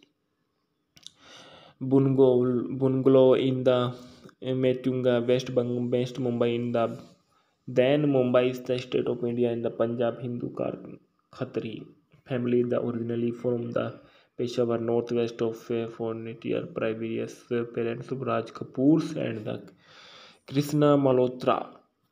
bungalow, bungalow in the Metunga, West, Bang, West Mumbai in the then Mumbai is the state of India in the Punjab Hindu Khatri family, the originally from the Peshawar northwest of uh, frontier previous uh, parents of Raj Kapoor's and the Krishna Malhotra.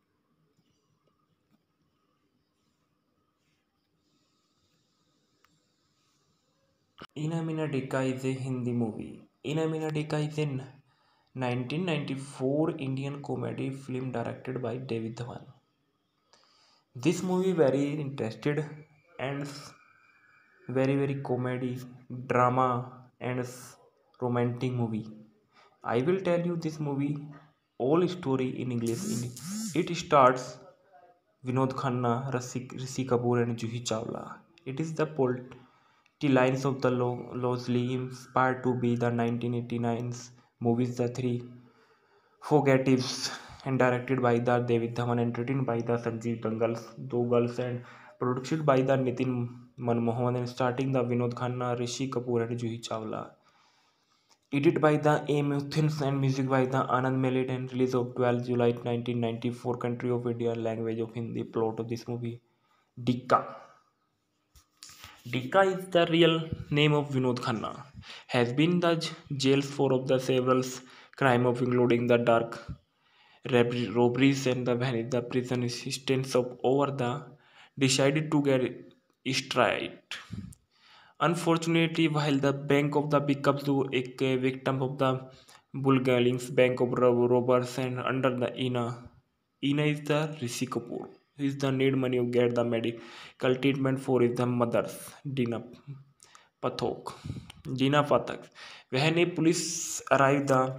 Inamina Deka is a Hindi movie. Inamina Deka is a nineteen ninety-four Indian comedy film directed by David Dhawan. This movie very interested and very very comedy, drama, and romantic movie. I will tell you this movie all story in English. It starts Vinod Khanna, Rishi, Rishi Kapoor, and Juhi Chawla. It is the plot lines of the loosely inspired to be the nineteen eighty-nine movies The Three Fugitives and directed by the David Dhawan and written by the Sanjeev Dangals, Dogals and produced by the Nitin Manmohan and starting the Vinod Khanna, Rishi Kapoor and Juhi Chawla. Edited by the A. Muthins and music by the Anand Melody and release of twelfth July nineteen ninety-four, country of India, language of Hindi, plot of this movie. Dikka. Dika is the real name of Vinod Khanna. Has been the j- jail for of the several crime of including the dark rab- robberies and the when the prison assistance of over the decided to get straight. Unfortunately, while the bank of the becomes to a victim of the Bulgarians bank of rob- robbers and under the Ina, Ina is the Rishi Kapoor. He is the need money to get the medical treatment for his the mother's Dina Pathok. Dina Pathak. When a police arrived, the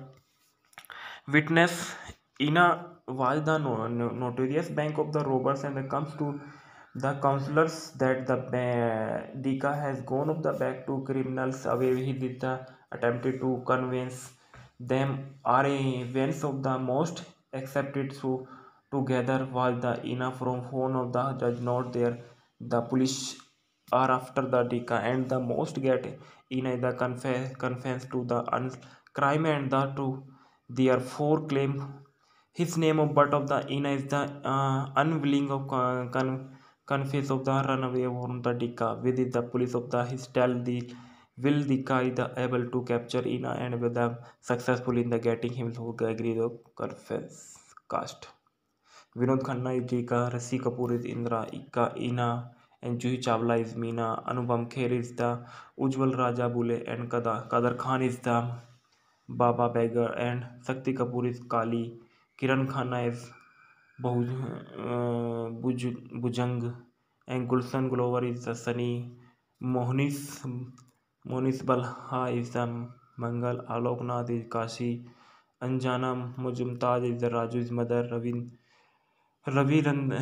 witness Ina was the no- no- notorious bank of the robbers and comes to the counselors that the ba- Dika has gone of the back to criminals away. He did the attempted to convince them are events of the most accepted so together was the Ina from phone of the judge not there. The police are after the Dika and the most get Ina the confess confess to the un- crime and the to therefore claim his name of but of the Ina is the uh, unwilling of con- con- confess of the runaway from the Dika with the police of the his tell the will Dika is the able to capture Ina and with them successful in the getting him to agree to confess cast. Vinod Khanna is Dika, Rasi Kapoor is Indra, Ika Ina, and Juhi Chawla is Meena, Anupam Kher is the Ujjwal Raja Bule, and Kada, Kader Khan is the Baba Beggar, and Sakti Kapoor is Kali, Kiran Khanna is Bahuj, uh, Buj, Bujang, and Gulshan Glover is the Sunny, Mohnis, Mohnis Balha is the Mangal, Aloknath is Kashi, Anjana Mujumtaz is the Raju's mother, Ravin. Ravi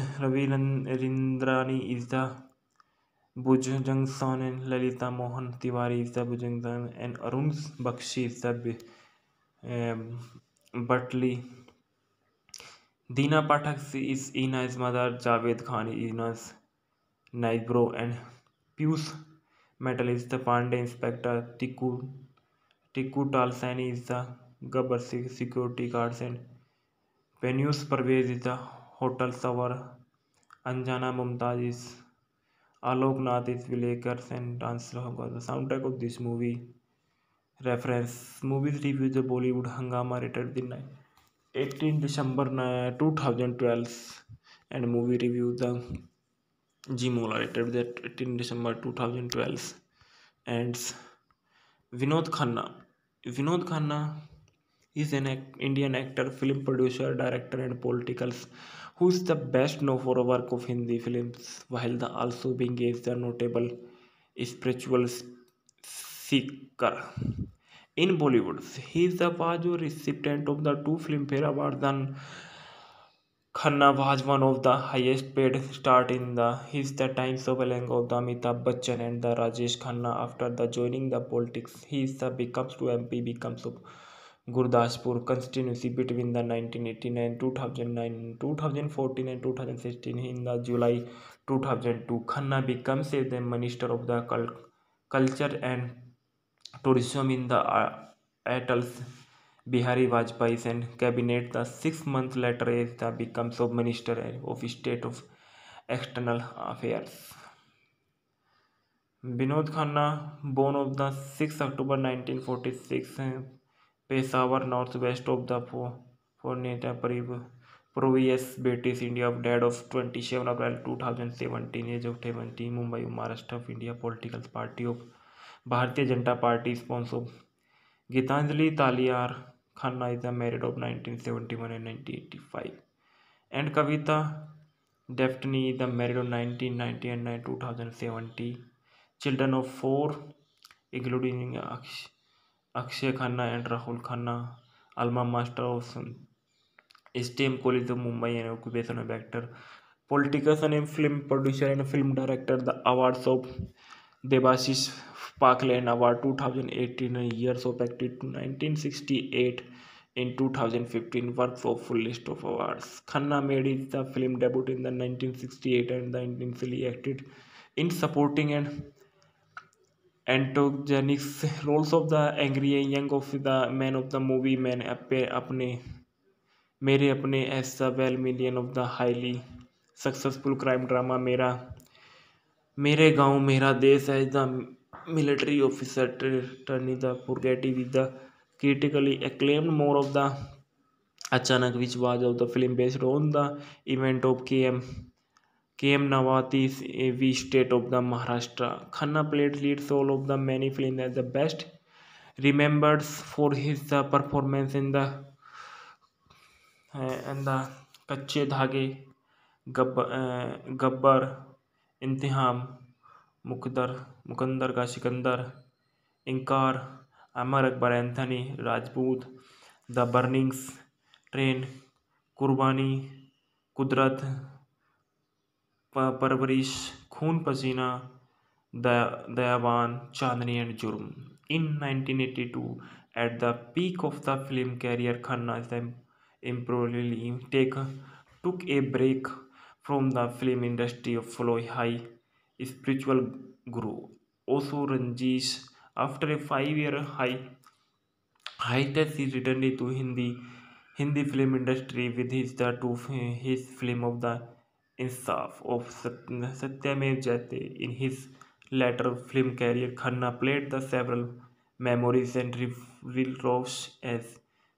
Ravindrani is the Bhujangson and Lalita Mohan Tiwari is the Bhujangson and Arun Bakshi is the um, Butley. Dina Pathak is Ina's mother, Javed Khan is Ina's Naibro and Pius Metal is the Pandey Inspector, Tiku Tiku Talsani is the Gabbar security guards and Venus Parvez is the hotel server. Anjana Mumtaz is Alok Nath is Vilekar and Dance Hoga. The soundtrack of this movie reference movies review the Bollywood Hangama rated the eighteenth December twenty twelve and movie review the Gmola rated that eighteenth December twenty twelve and Vinod Khanna. Vinod Khanna is an act, Indian actor, film producer, director, and political who is the best known for a work of Hindi films, while the also being is the notable spiritual seeker. In Bollywood, he is the was a recipient of the two Filmfare Awards and Khanna was one of the highest paid stars in the his the times of along of the Amitabh Bachchan and the Rajesh Khanna after the joining the politics. He is the becomes to M P becomes of Gurdaspur constituency between the nineteen eighty-nine, two thousand nine, two thousand fourteen and two thousand sixteen. In the July two thousand two, Khanna becomes the Minister of the Cul- Culture and Tourism in the uh, Atal's Bihari Vajpayee's and cabinet. The six months later, is the becomes of Minister of State of External Affairs. Binod Khanna, born on the sixth of October nineteen forty-six, uh, Peshawar, northwest of the Forneta province, British India, died of twenty-seventh of April twenty seventeen, age of seventy, Mumbai, Maharashtra of India, political party of Bharatiya Janata Party, sponsor Gitanjali Taliar Khanna is married of nineteen seventy-one and nineteen eighty-five, and Kavita Daphne the married of nineteen ninety and twenty seventy. Children of four, including Aksh- Akshay Khanna and Rahul Khanna, alma master of S T M College of Mumbai and occupation of actor, politician and film producer and film director. The awards of Debashish Parkland Award twenty eighteen Years of Active to nineteen sixty-eight in two thousand fifteen works of full list of awards. Khanna made his the film debut in the nineteen sixty-eight and the initially acted in supporting and antagonists roles of the angry young of the man of the movie man अपने मेरे अपने as the well million of the highly successful crime drama मेरा मेरे गांव मेरा देश as the military officer turning the purgatory with the critically acclaimed more of the Achanak, which was of the film based on the event of K M K M Nawati's A V state of the Maharashtra. Khanna played lead role of the many films as the best remembered for his uh, performance in the uh, and the Kache Dhage, Gab, uh, Gabbar, Intiham, मुकदर Muqaddar ka Sikandar, Inkaar, Amar Akbar Anthony, Rajput, the burnings, train, Qurbani, Kudrat, Parvarish, Khoon Pasina, Daya Dayavan, Chandni and Jurm. In nineteen eighty-two, at the peak of the film career, Khanna temporarily take, took a break from the film industry of follow high spiritual guru Osho Ranjish. After a five-year high hiatus, he returned to Hindi Hindi film industry with his the two his film of the Insaf of Satyamev Jayate. In his later film career, Khanna played the several memories and real roles as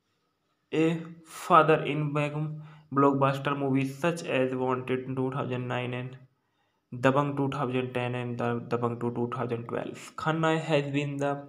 a father in blockbuster movies such as Wanted in two thousand nine and Dabang twenty ten and the Dabang to twenty twelve. Khanna has been the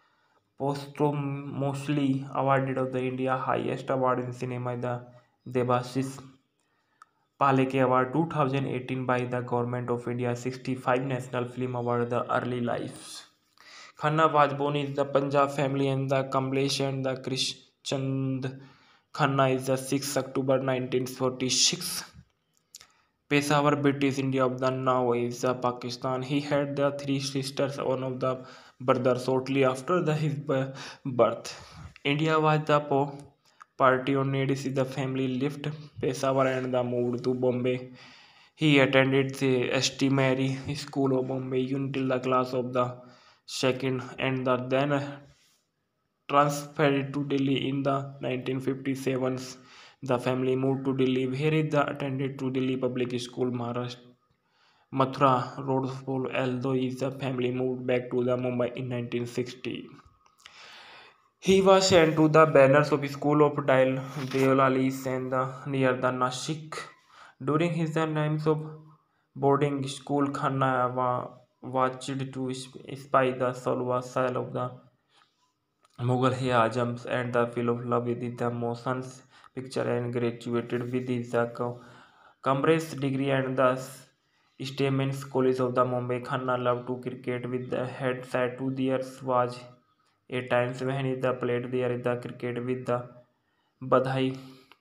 posthumously awarded of the India highest award in cinema, the Debashis Paleke Award twenty eighteen by the Government of India, sixty-five National Film Award, the early lives. Khanna was born in the Punjab family and the Kamlesh and the Krishchand Khanna is the sixth October nineteen forty-six. Peshawar, British India of the now is the Pakistan. He had the three sisters, one of the brothers shortly after the, his birth. India was the po- party on needs the family left Peshawar and the moved to Bombay. He attended the S T Mary School of Bombay until the class of the second and the then transferred to Delhi in the nineteen fifty-seven. The family moved to Delhi, where he attended to Delhi Public School, Maharashtra, Mathura Road School, although his family moved back to the Mumbai in nineteen sixty. He was sent to the banners of School of Dal Deolalis and the, near the Nashik. During his times of boarding school, Khanna wa- watched to spy the Salwa style of the Mughal Azams and the feel of love with the motions picture and graduated with his uh, co- commerce degree and the Statements College of the Mumbai. Khanna loved to cricket with the head side to there was a times when he the played there the cricket with the Badhai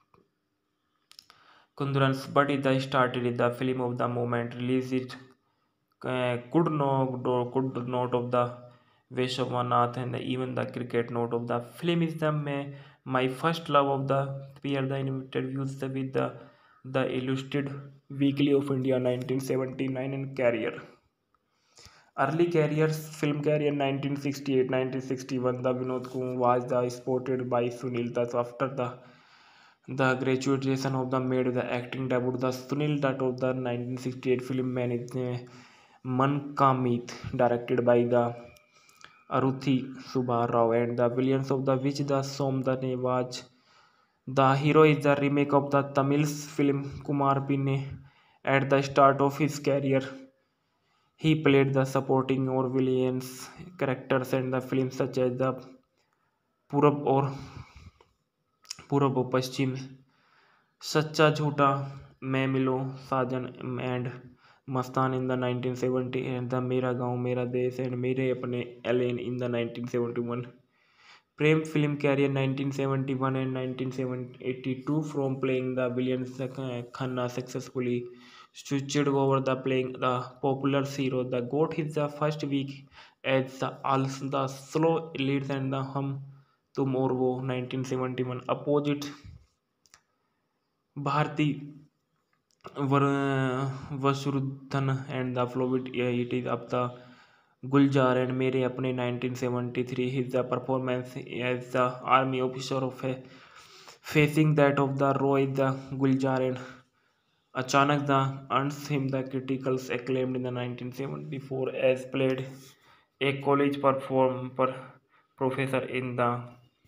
Kundurans, but it started the film of the moment released it uh, could not could not of the Veshwanath and even the cricket note of the film is the my, my first love of the peer the interviews with the the Illustrated Weekly of India nineteen seventy-nine and career. Early careers, film career nineteen sixty-eight nineteen sixty-one, the Vinod Kumar was the spotted by Sunil Dutt after the the graduation of the made the acting debut. The Sunil Dutt of the nineteen sixty-eight film Man is uh, Man Ka Meet, directed by the Aruthi Subba Rao and the villains of the which the Som the Nevaj. The hero is the remake of the Tamil film Kumar Pinne. At the start of his career, he played the supporting or villains characters in the films such as the Purab or Purab or Paschim, Sacha Jhota, मैं Mela Sajan and Mastana in the nineteen seventy and the मेरा गांव मेरा देश and Mere Apne Elaan in the nineteen seventy-one. Prem film career nineteen seventy-one and nineteen eighty-two from playing the villain Khanna successfully switched over the playing the popular hero. The got his the first week as the also the slow leads and the hum tum और वो nineteen seventy-one opposite Bharti Vasudhan and the Fluid it is up the Guljar and Mere Apne nineteen seventy-three. His the performance as the army officer of a facing that of the Roy the Guljar and Achanak Da earns him the critical acclaim in the nineteen seventy-four as played a college perform per professor in the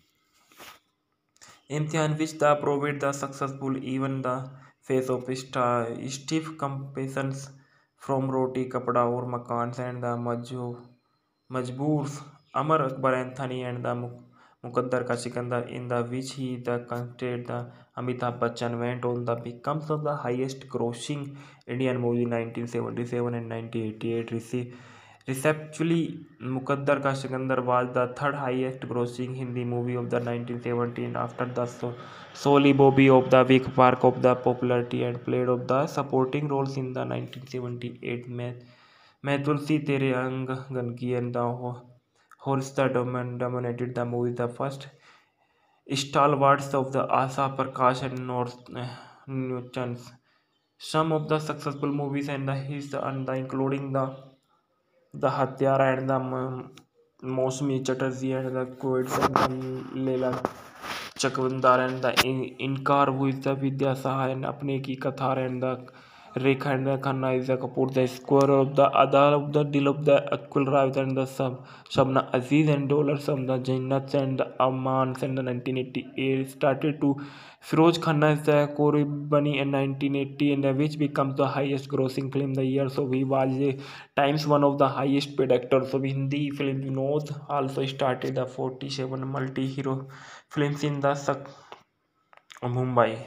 imtihan which the proved the successful even the face of sta- stiff competitions from Roti Kapada or Makans and the Majhu Majboors Amar Akbar Anthony and the Muk- Mukaddar Ka Sikandar in the which he the contested the Amitabh Bachchan went on the becomes of the highest grossing Indian movie in nineteen seventy-seven and nineteen eighty-eight received Receptually, Mukaddar Ka Sikandar was the third highest grossing Hindi movie of the nineteen seventeen after the so- Soli Bobby of the Week Park of the popularity and played of the supporting roles in the nineteen seventy-eight मैं मैं तुलसी तेरे अंग गंदगी and the ho- horse that domin- dominated the movie the first stalwarts of the Asa Prakash and North uh, Newtons. Some of the successful movies and the his and the including the the Hatyara and the M- Mosmi Chatterjee and the Quaits and the Leela Chakvandar and the In- Inkar who is the Vidya Saha and Apne Ki Kathar and the Rekha and the Khanna is the Kapoor, the square of the Adar of the Dil of the Akul Ravid and the Sab Shabna Aziz and Dollars of the Jannats and the Amans and the nineteen eighty-eight started to Firoz Khanna is the Kori Bani in nineteen eighty and which becomes the highest grossing film the year. So he was a times one of the highest paid actors of Hindi film. Vinod also started the forty-seven multi-hero films in the Sak- Mumbai.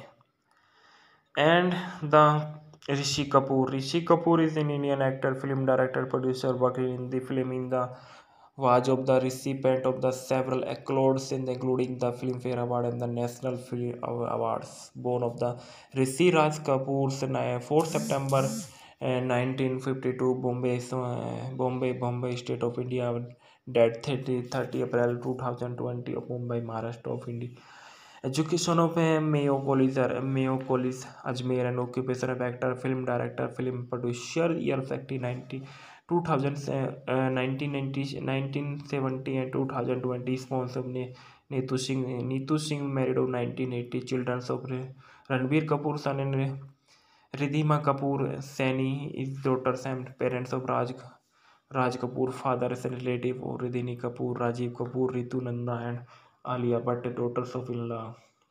And the Rishi Kapoor. Rishi Kapoor is an Indian actor, film director, producer, working in the film in the was of the recipient of the several accolades in the, including the Filmfare Award and the National Film Awards. Born of the Rishi Raj Kapoor's ni- fourth September uh, nineteen fifty-two, Bombay, uh, Bombay, Bombay, State of India. Dead thirty, thirty April twenty twenty of Mumbai, Maharashtra of India. Education of a Mayo College, uh, Mayo College, Ajmer, and occupation of actor, film director, film producer, year factory ninety, two thousand, uh, nineteen ninety, nineteen seventy and two thousand twenty, sponsor of Ne- Neetu Singh, Neetu Singh married of nineteen eighty, children of Ra- Ranbir Kapoor, son and Ridhima Kapoor, Sani, his daughters and parents of Raj, Raj Kapoor, father is a relative of Ridhini Kapoor, Rajiv Kapoor, Ritu Nanda, and Alia Bhatt, daughters of in-law.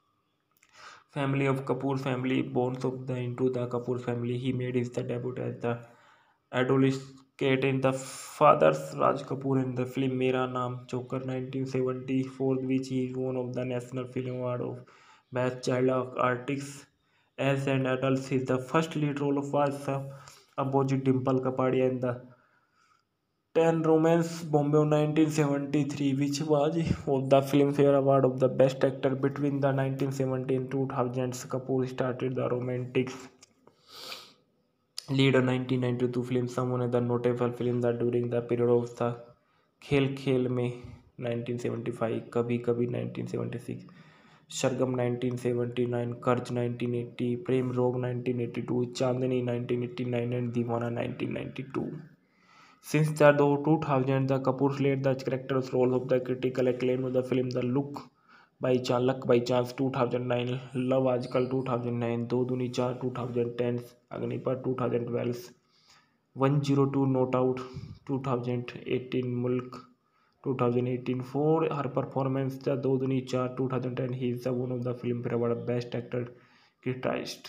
Family of Kapoor family, born of the into the Kapoor family. He made his the debut as the adolescent in the father's Raj Kapoor in the film Mera Naam Chokar nineteen seventy-four, which he won of the National Film Award of Best Child Artist. As an adult, he is the first lead role of was uh, opposite Dimple Kapadia in the Ten Romance Bombay of nineteen seventy-three, which was of the Filmfare Award of the Best Actor between the nineteen seventy and two thousands. Kapoor started the romantic lead a nineteen ninety-two film, someone other notable film that during the period of the Khel Khel Mein nineteen seventy-five, Kabhi Kabhi nineteen seventy-six, Sargam nineteen seventy-nine, Karj nineteen eighty, Prem Rog nineteen eighty-two, Chandni nineteen eighty-nine, and Deewana nineteen ninety-two. Since the two thousand, the Kapoor played the character's role of the critical acclaim of the film The Look by Chance, Luck by Chance two thousand nine, Love Ajkal two thousand nine, Do Duni Char twenty ten, Agnipat twenty twelve, one oh two Not Out twenty eighteen, Mulk twenty eighteen. For her performance, the Do Duni Char twenty ten, he is the one of the Filmfare Award Best Actor criticized.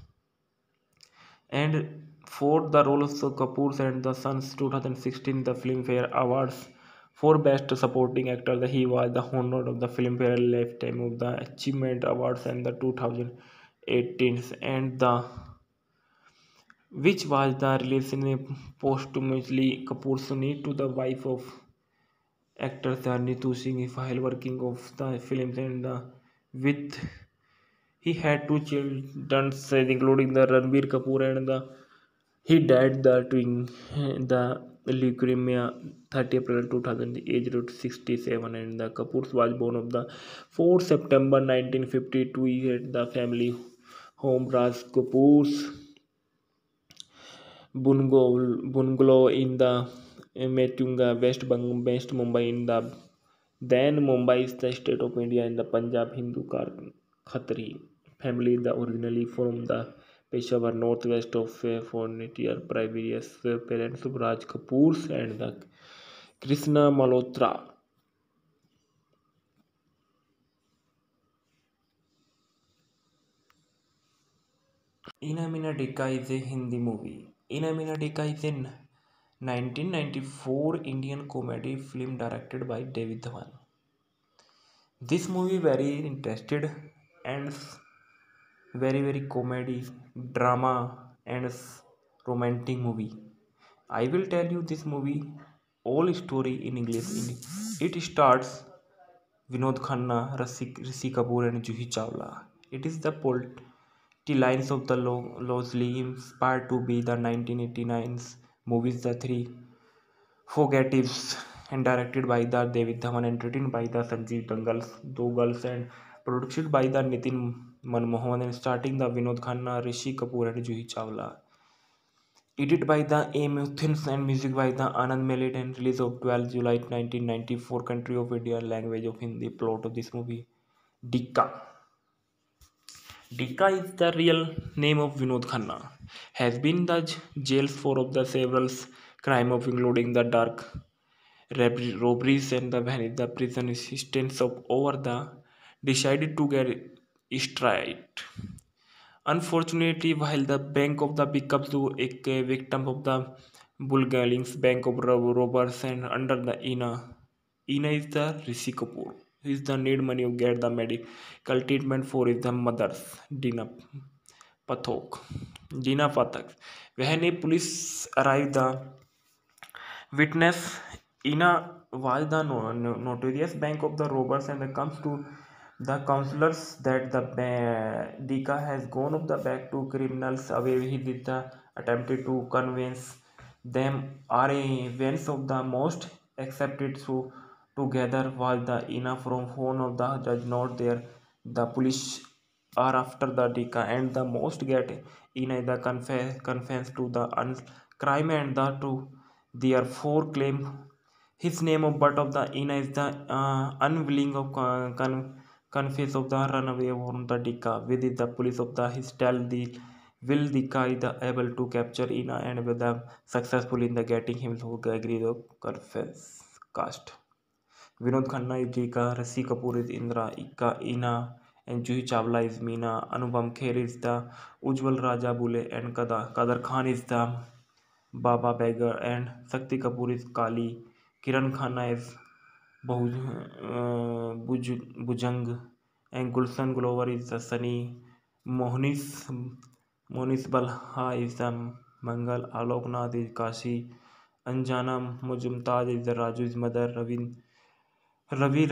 And for the role of Kapoor and the Sons twenty sixteen the Filmfare Awards for Best Supporting Actor, he was the honor of the Filmfare Lifetime of the Achievement Awards and the twenty eighteen and the which was the relation posthumously Kapoor's need to the wife of actor Nitu Singh while working of the films and the with he had two children including the Ranbir Kapoor and the he died the twin the leukemia thirty April two thousand, aged sixty-seven, and the Kapoors was born of the fourth September nineteen fifty-two at the family home Raj Kapoor's bungalow, bungalow in the Metunga, West Bang, West Mumbai in the then Mumbai is the state of India in the Punjab Hindu Khatri family, the originally from the Peshawar, northwest of uh, Frontier. Previous uh, parents of Raj Kapoor and the Krishna Malhotra. Ina Mina Dika is a Hindi movie. Ina Mina Dika is a nineteen ninety-four Indian comedy film directed by David Dhawan. This movie very interested and very very comedy, drama and romantic movie. I will tell you this movie all story in English. It starts Vinod Khanna, Rishi, Rishi Kapoor and Juhi Chawla. It is the plot lines of the lo- loosely inspired to be the nineteen eighty-nine's movies The Three Fugitives and directed by the David Dhawan and written by the Sanjeev Dangals, Dogals and produced by the Nitin Manmohan and starting the Vinod Khanna, Rishi Kapoor and Juhi Chawla. Edited by the A. Muthins and music by the Anand Melit and release of twelfth July nineteen ninety-four country of India language of Hindi. Plot of this movie Dikka. Dika is the real name of Vinod Khanna. Has been the jail for of the several crime of including the dark rab- robberies and the vanish the prison assistance of over the decided to get straight. Unfortunately, while the bank of the becomes to a victim of the Bulgarians bank of rob- robbers and under the Ina. Ina is the Rishi Kapoor. He is the need money to get the medical treatment for his the mother's Dina Pathok. Dina Pathak. When a police arrived, the witness Ina was the no- no- notorious bank of the robbers and comes to the counselors that the ba- Dika has gone of the back to criminals away. He did the attempted to convince them are events of the most accepted so together was the enough from phone of the judge not there. The police are after the Dika and the most get in the confess confess to the un- crime and the to therefore claim his name of but of the Ina is the uh, unwilling of con- con- confess of the runaway from the Dika with the police of the his tell the will Dika is the able to capture Ina and with the successful in the getting him to agree to confess cast. Vinod Khanna is Dika, Rishi Kapoor is Indra, Ika Ina and Juhi Chawla is Meena, Anupam Kher is the Ujjwal Raja Bule and Kader, Kader Khan is the Baba Beggar and Sakti Kapoor is Kali, Kiran Khanna is Bahu, uh, Buj, Bujang and Gulshan Glover is the Sunny, Mohnis Monis Balha is the Mangal, Alok Nath is Kashi, Anjana Mujumtaz is the Raju's mother, Ravin, Ravi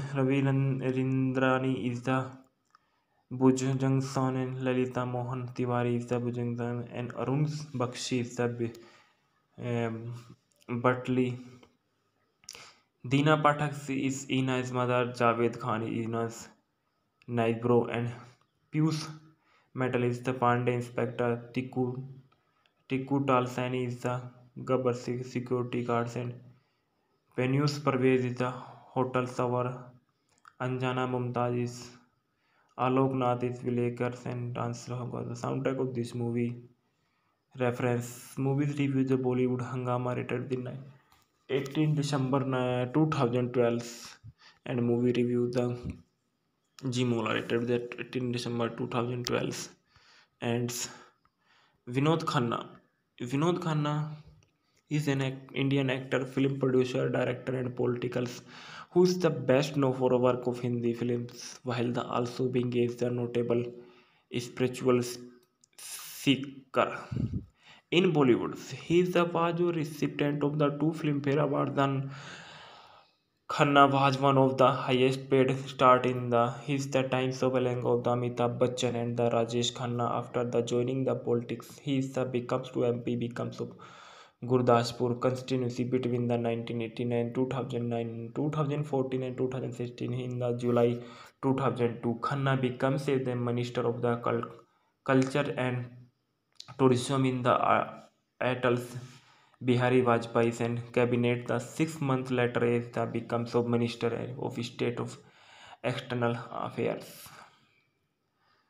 Ravirendrani is the Bhujangsan and Lalita Mohan Tiwari is the Bhujangsan and Arun Bakshi is the um, Butley. Dina Pathak is Ina's mother, Javed Khan is Ina's Naibro and Pius Metal is the Pandey Inspector, Tiku Tiku Talsani is the Gabbar security guards and Venus Parvez is the hotel server, Anjana Mumtaz is Alok Nath is Vilekars and dancer Hoga. The soundtrack of this movie reference movies review the Bollywood Hangama rated the night eighteenth December twenty twelve and movie review the Gmola rated that eighteenth December twenty twelve and Vinod Khanna. Vinod Khanna is an act- Indian actor, film producer, director, and political who is the best known for work of Hindi films, while the also being is the notable spiritual seeker. In Bollywood, he is the was a recipient of the two Filmfare Awards and Khanna was one of the highest paid stars in the his the times of along of the Amitabh Bachchan and the Rajesh Khanna after the joining the politics. He is the becomes to M P becomes of Gurdaspur constituency between the nineteen eighty-nine, two thousand nine, two thousand fourteen and two thousand sixteen. In the July two thousand two, Khanna becomes a the Minister of the Cul- Culture and Tourism in the uh, Atal's Bihari Vajpayee's and cabinet. The six months later, as the becomes of Minister of State of External Affairs.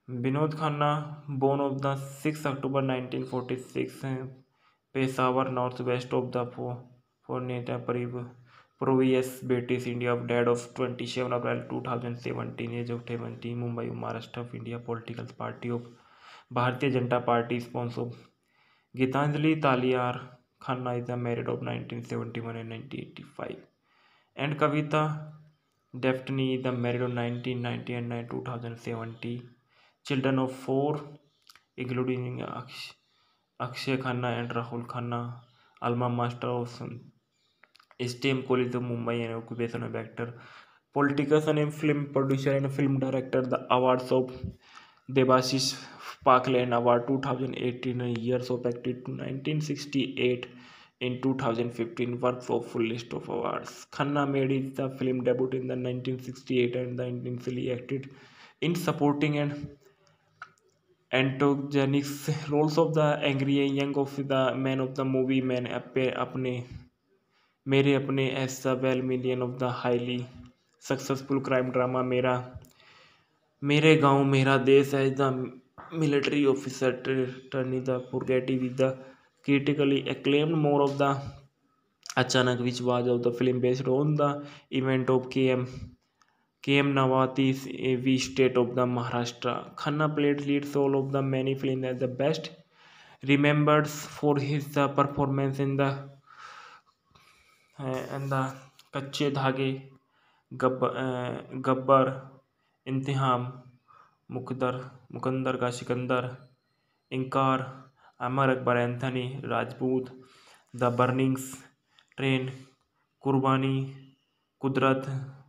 Vinod Khanna, born of the sixth October nineteen forty-six, uh, Peshawar, northwest of the Pune province, British India, dead of twenty-seven April two thousand seventeen, age of seventy, Mumbai, Maharashtra of India, political party of Bharatiya Janata Party, sponsor Gitanjali Taliyar Khanna is the married of nineteen seventy-one and nineteen eighty-five, and Kavita Daphne is the married of nineteen ninety and two thousand seventy. Children of four, including Aksh- Akshay Khanna and Rahul Khanna, alma master of STM College of Mumbai, and occupation of actor, politician and film producer and film director. The awards of Debashish Parkland Award two thousand eighteen, years of active to nineteen sixty-eight. In two thousand fifteen, works of full list of awards. Khanna made his the film debut in the nineteen sixty-eight and the initially acted in supporting and antagonists roles of the angry and young of the man of the movie man appear अपने मेरे अपने as the well million of the highly successful crime drama मेरा मेरे गांव मेरा देश as the military officer turning the purgatory with the critically acclaimed more of the Achanak, which was of the film based on the event of K M K M Nawati's A V state of the Maharashtra. Khanna played lead role of the many films as the best remembered for his uh, performance in the uh, and the Kache Dhage, Gab, uh, Gabbar, Intiham, Mukdar, Mukandar का Sikandar, Inkar, Amar Akbar Anthony, Rajput, The Burnings, Train, कुर्बानी, Kudrat,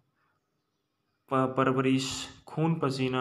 Parvarish, Khoon Pasina,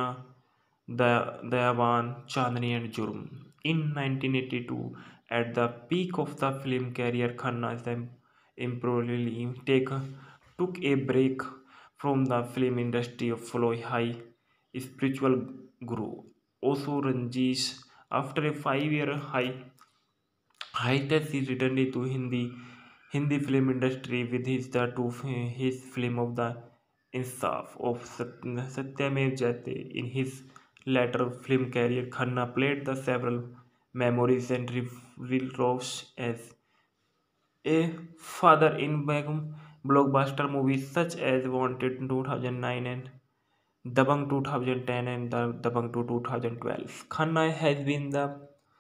Dayavan, Chandni and Jurm. In nineteen eighty-two, at the peak of the film career, Khanna temporarily take, took a break from the film industry of follow high spiritual guru Osho Ranjish. After a five-year high hiatus, he returned to Hindi Hindi film industry with his the two his film of the Insaf of Satyamev Jayate. In his later film career, Khanna played the several memories and real roles as a father in Begum blockbuster movies such as Wanted in two thousand nine and Dabang two thousand ten and the Dabang two twenty twelve. Khanna has been the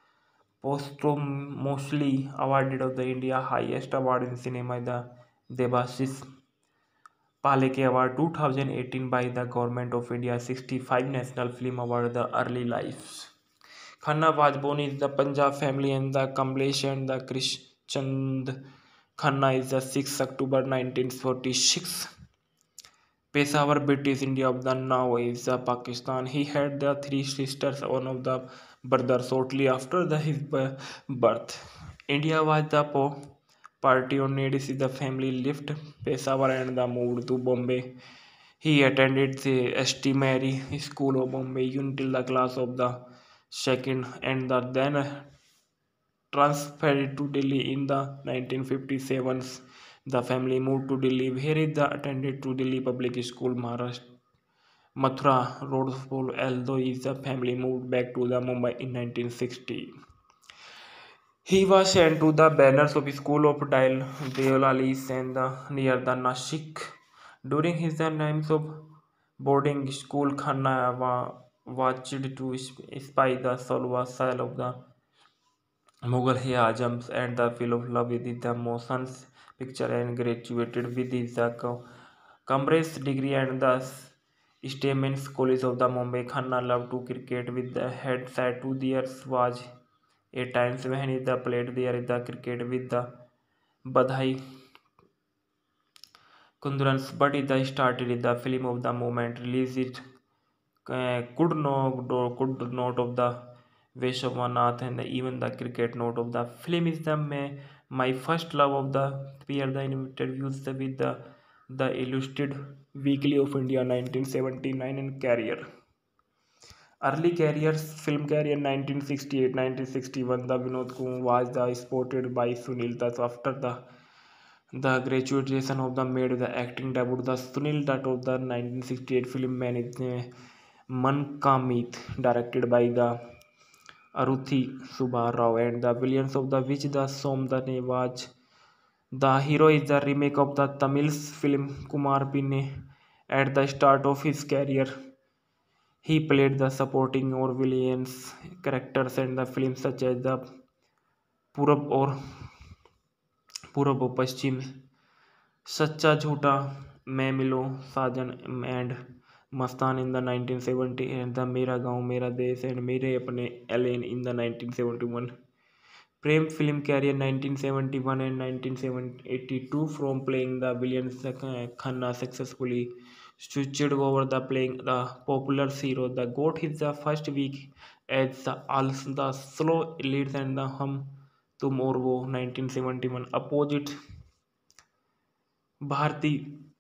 posthumously awarded of the India highest award in cinema, the Debashis Paleke Award two thousand eighteen by the Government of India, sixty-five National Film Award, the early lives. Khanna was born in the Punjab family and the Kamlesh and the Krishchand Khanna is the sixth October nineteen forty-six. Peshawar, British India of the now is uh, Pakistan. He had the three sisters, one of the brother shortly after the, his birth. India was the po- party on needs the family left Peshawar and the moved to Bombay. He attended the S T Mary School of Bombay until the class of the second and the then transferred to Delhi in the nineteen fifty-seven. The family moved to Delhi, where they attended to Delhi Public School, Maharashtra, Mathura Road School, although his family moved back to the Mumbai in nineteen sixty. He was sent to the banners of school of Dal Deolalis and the, near the Nashik. During his times of boarding school, Khanna wa- watched to spy the Salwa style of the Mughal Azams and the feel of love with the motions picture and graduated with his uh, co- commerce degree and the Statements College of the Mumbai. Khanna loved to cricket with the head side to there was a times when he the played there the cricket with the Badhai Kundurans, but it the started the film of the moment released it uh, could not could not of the Veshwanath and even the cricket note of the film is the my, my first love of the peer the interviews with the the Illustrated Weekly of India nineteen seventy-nine and career. Early careers, film career nineteen sixty-eight to nineteen sixty-one, the Vinod Kumar was the spotted by Sunil Dutt after the the graduation of the made the acting debut. The Sunil Dutt of the nineteen sixty-eight film managed Man Ka Meet, directed by the Aruthi Subba Rao, and the villains of the which the Som the Nevaj. The hero is the remake of the Tamil film Kumar Pinne. At the start of his career, he played the supporting or villains characters in the films such as the Purab or Purab or Paschim, Sacha Jhota, मैं मिलो साजन and Mastan in the nineteen seventy and the Mera Gaon Mera Desh and Mere Apne Alien in the nineteen seventy-one. Prem film career nineteen seventy-one and nineteen eighty-two from playing the villain Khanna successfully switched over the playing the popular hero. The got his the first week as the also the slow leads and the hum tum or wo nineteen seventy-one opposite Bharti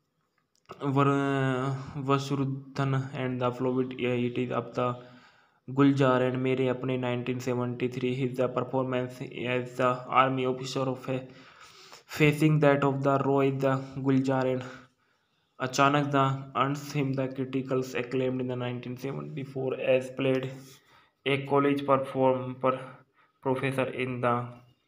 Var- Vasudhan and the Fluid it is up the Guljar and Mere Apne nineteen seventy-three. His the performance as the army officer of a facing that of the Roy the Guljar and Achanak the earns him the critical acclaimed in the nineteen seventy-four as played a college perform per professor in the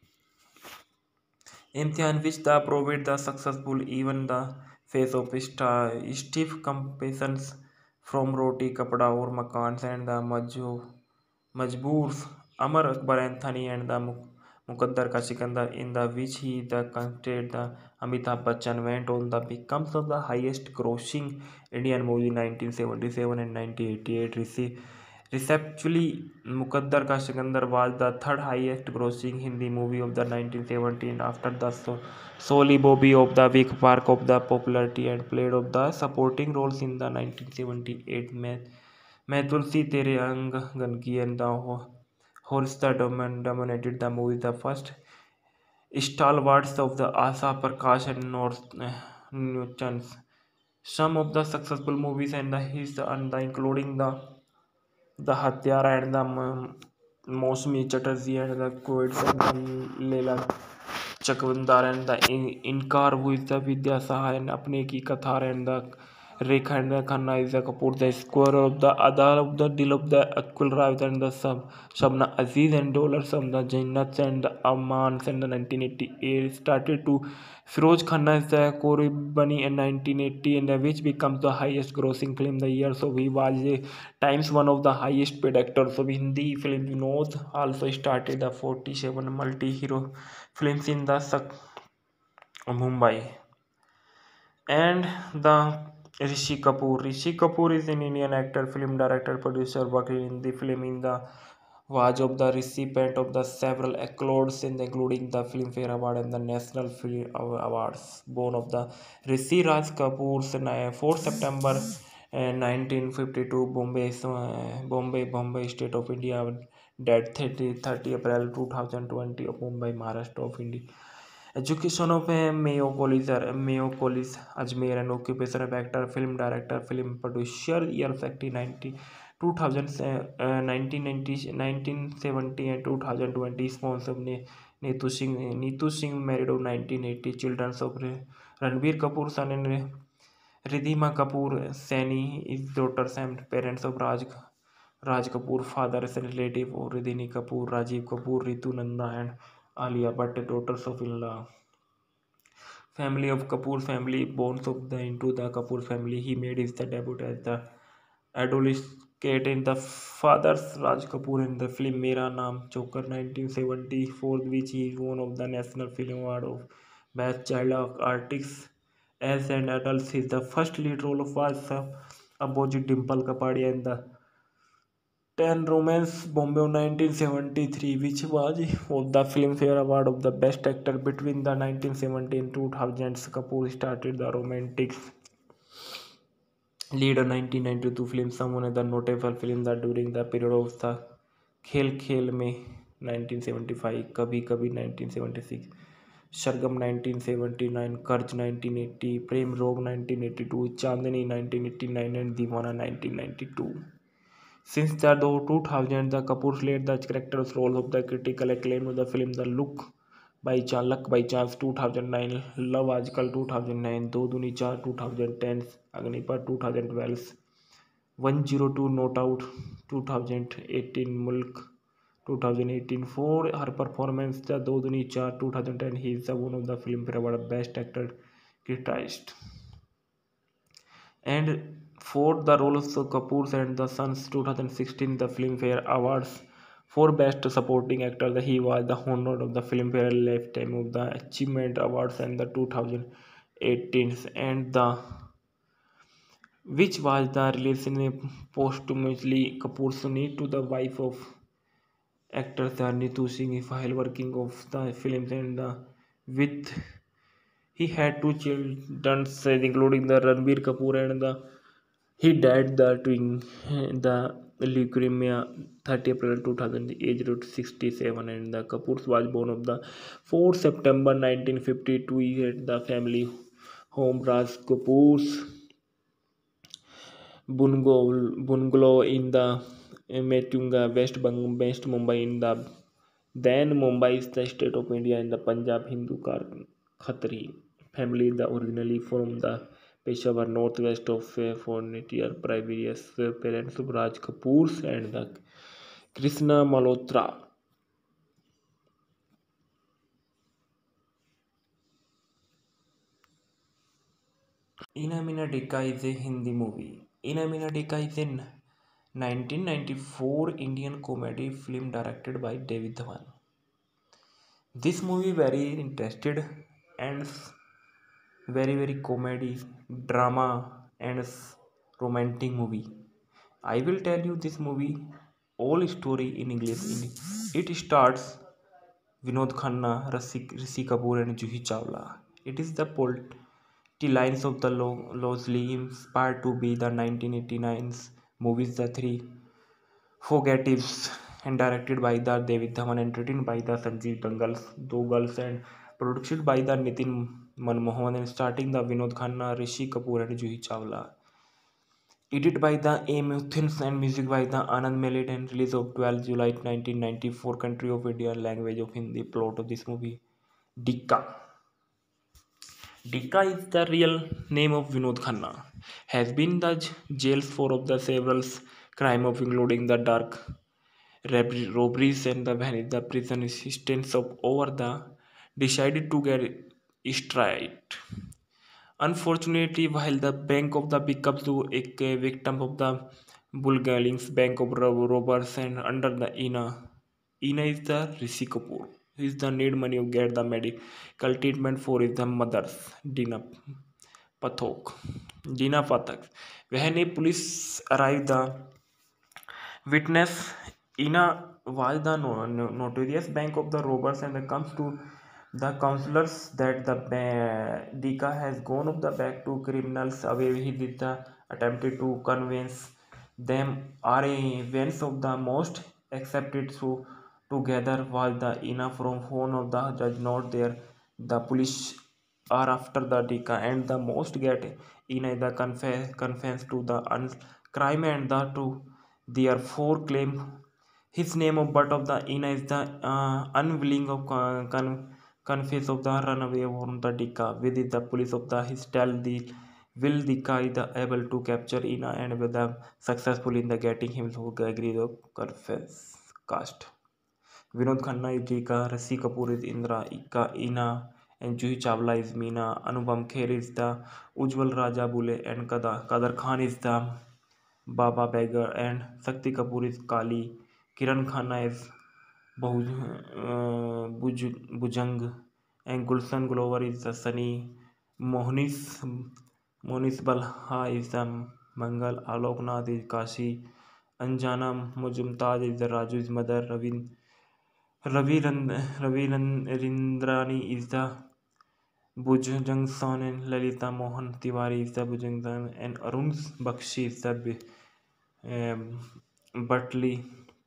imtihan which the proved the successful even the face of sta- stiff competitions from roti kapda or makans and the majhu majboors Amar Akbar Anthony and the Muk- Mukaddar Ka Sikandar in the which he the contested the Amitabh Bachchan went on the becomes of the highest grossing Indian movie nineteen seventy-seven and nineteen eighty-eight receive Receptually, Mukaddar Ka Sikandar was the third highest grossing Hindi movie of the nineteen seventeen after the so- Soli Bobby of the Week Park of the popularity and played of the supporting roles in the nineteen seventy-eight मैं मैं तुलसी तेरे अंग गंदगी and the Ho- Holster domin- dominated the movie. The first stalwarts of the Asa Prakash and North uh, Newtons. Some of the successful movies and the his and the including the the Hatyara and the M- Mosmi Chatterjee and the Quaits and the Leela Chakvandar and the In- Inkar who is the Vidya Saha and Apne Ki Kathar and the Rekha and the Khanna is the Kapoor, the square of the Adar of the Dil of the Akul Rav and the Sab Shabna Aziz and Dollars of the Jainats and the Amans and the nineteen eighty-eight started to Firoz Khanna is the Kori Bani in nineteen eighty and which becomes the highest grossing film the year. So he was a times one of the highest paid actors of Hindi film. Vinod also started the forty-seven multi-hero films in the Sak- Mumbai. And the Rishi Kapoor. Rishi Kapoor is an Indian actor, film director, producer, working in the film in the was of the recipient of the several accolades in the, including the Filmfare Award and the National Film Awards. Born of the Rishi Raj Kapoor's uh, fourth September uh, nineteen fifty-two, Bombay, uh, Bombay, Bombay, State of India. Dead thirty, thirty April twenty twenty of Mumbai, Maharashtra of India. Education of a Mayo College, uh, Mayo College, Ajmer, and occupation of actor, film director, film producer, year factory ninety, two thousand, uh, nineteen ninety, nineteen seventy and two thousand twenty, sponsor of Ne- Neetu Singh, Neetu Singh married of nineteen eighty, children of Ranbir Kapoor, son and Ridhima Kapoor, Sani, his daughters and parents of Raj, Raj Kapoor, father is a relative of Ridhini Kapoor, Rajiv Kapoor, Ritu Nanda, and Alia Bhatt, daughters of in-law. Family of Kapoor family, born of the into the Kapoor family. He made his the debut as the adolescent in the father's Raj Kapoor in the film Mera Naam Chokar nineteen seventy-four, which he won of the National Film Award of Best Child of Artist. As an adult, he is the first lead role of was uh, opposite Dimple Kapadia in the Ten Romance Bombay of nineteen seventy-three, which was of the Filmfare Award of the Best Actor between the nineteen seventy and two thousands. Kapoor started the romantic lead of nineteen ninety-two film, someone the notable film that during the period of the Khel Khel Mein nineteen seventy-five, Kabhi Kabhi nineteen seventy-six, Sargam nineteen seventy-nine, Karj nineteen eighty, Prem Rog nineteen eighty-two, Chandni nineteen eighty-nine, and Deewana nineteen ninety-two. Since the two thousand, the Kapoor played the character's role of the critical acclaim of the film The Look by Chance, Luck by Chance two thousand nine, Love Ajkal two thousand nine, Do Duni Cha two thousand ten, Agnipat two thousand twelve, one oh two Not Out, twenty eighteen Mulk, twenty eighteen for her performance the Do Duni Cha, twenty ten he is the one of the Filmfare Award Best Actor guitarist, and for the role of Kapoor and the Sons twenty sixteen the Filmfare Awards for Best Supporting Actor. He was the honor of the Filmfare Lifetime of the Achievement Awards and the twenty eighteen and the which was the relation posthumously Kapoor's need to the wife of actor Nitu Singh while working of the films and the with he had two children including the Ranbir Kapoor and the he died the twin the leukemia thirty April two thousand aged sixty-seven and the Kapoors was born of the fourth September nineteen fifty-two at the family home Raj Kapoor's bungalow, bungalow in the Metunga, West Bang, West Mumbai in the then Mumbai is the state of India in the Punjab Hindu Khatri family, the originally from the Peshawar northwest of Fornitier, previous parents of Raj Kapoor and the Krishna Malhotra. Inamina Dika is a Hindi movie. Inamina Dika is a nineteen ninety-four Indian comedy film directed by David Dhawan. This movie very interested and very very comedy, drama and romantic movie. I will tell you this movie all story in English. It starts Vinod Khanna, Rishi, Rishi Kapoor and Juhi Chawla. It is the plot lines of the loosely inspired to be the nineteen eighty-nine's movies The Three Fugitives and directed by the David Dhawan and written by the Sanjeev Dangals, Dogals and produced by the Nitin Manmohan and starting the Vinod Khanna, Rishi Kapoor and Juhi Chawla. Edited by the A. Muthins and music by the Anand Melody and release of twelfth July nineteen ninety-four country of India language of Hindi. Plot of this movie Dika. Dika is the real name of Vinod Khanna. Has been the jail for of the several crime of including the dark robberies and the vanish the prison assistance of over the decided to get straight. Unfortunately, while the bank of the becomes to a victim of the Bulgarians bank of robbers and under the Ina. Ina is the Rishi Kapoor. He is the need money to get the medical treatment for his the mother's Dina Pathok. Dina Pathak. When a police arrived, the witness Ina was the no- no- notorious bank of the robbers and comes to the counselors that the ba- Dika has gone up the back to criminals away. He did the attempted to convince them are events of the most accepted so together was the enough from phone of the judge not there. The police are after the Dika and the most get in the confess confess to the un- crime and the to therefore claim his name of but of the Ina is the uh, unwilling of con- con- confess of the runaway from the Dika. With the police of the his tell the will Dika is the able to capture Ina and with them successful in the getting him to agree the confess cast. Vinod Khanna is Dika, Rasi Kapoor is Indra, Ika Ina, and Juhi Chawla is Meena. Anupam Kher is the Ujjwal Raja Bule, and Kader, Kader Khan is the Baba Beggar, and Sakti Kapoor is Kali. Kiran Khanna is Bahuj, uh, Buj, Bujang, and Gulshan Glover is the Sunny. Mohnis Monis Balha is the Mangal. Aloknath is Kashi. Anjana Mujumtaz is the Raju's mother. Ravin Ravi Ravindrani is the Bhujangsan and Lalita Mohan Tiwari is the Bhujangsan and Arun Bakshi is the um, Butley.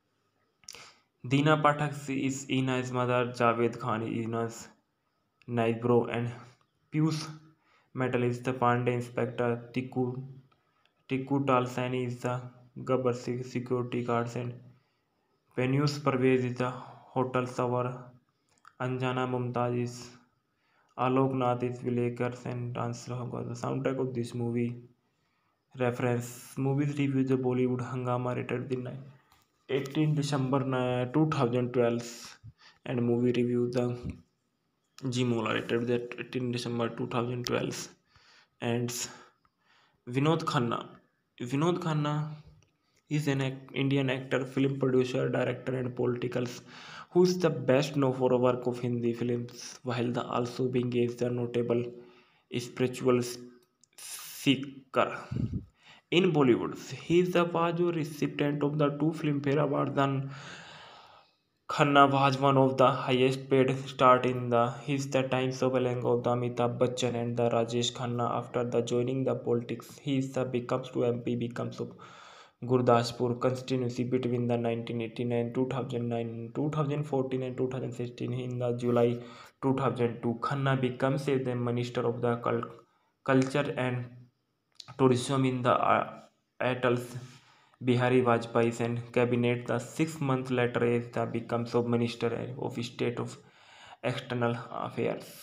Dina Pathak is Ina's mother, Javed Khan is Ina's nice bro, and Pius Metal is the Pandey Inspector, Tiku Tiku Talsani is the Gabbar security guards, and Venus Parvez is the hotel server, Anjana Mumtaz is Alok Nath is Vilekars and dancer. The soundtrack of this movie Reference movies review the Bollywood Hangama rated in eighteenth December twenty twelve and movie review the Gmola rated that eighteenth December twenty twelve and Vinod Khanna. Vinod Khanna is an ac- Indian actor, film producer, director, and political who is the best known for a work of Hindi films, while the also being is the notable spiritual seeker. In Bollywood, he is the was a recipient of the two Filmfare Awards and Khanna was one of the highest paid stars in the his the times of along of the Amitabh Bachchan and the Rajesh Khanna after the joining the politics. He is the becomes to M P becomes of Gurdaspur constituency between the nineteen eighty-nine, two thousand nine, two thousand fourteen and two thousand sixteen. In the July two thousand two, Khanna becomes a the Minister of the Cul- Culture and Tourism in the uh, Atal's Bihari Vajpayee's and cabinet. The six months later, as the becomes of Minister of State of External Affairs.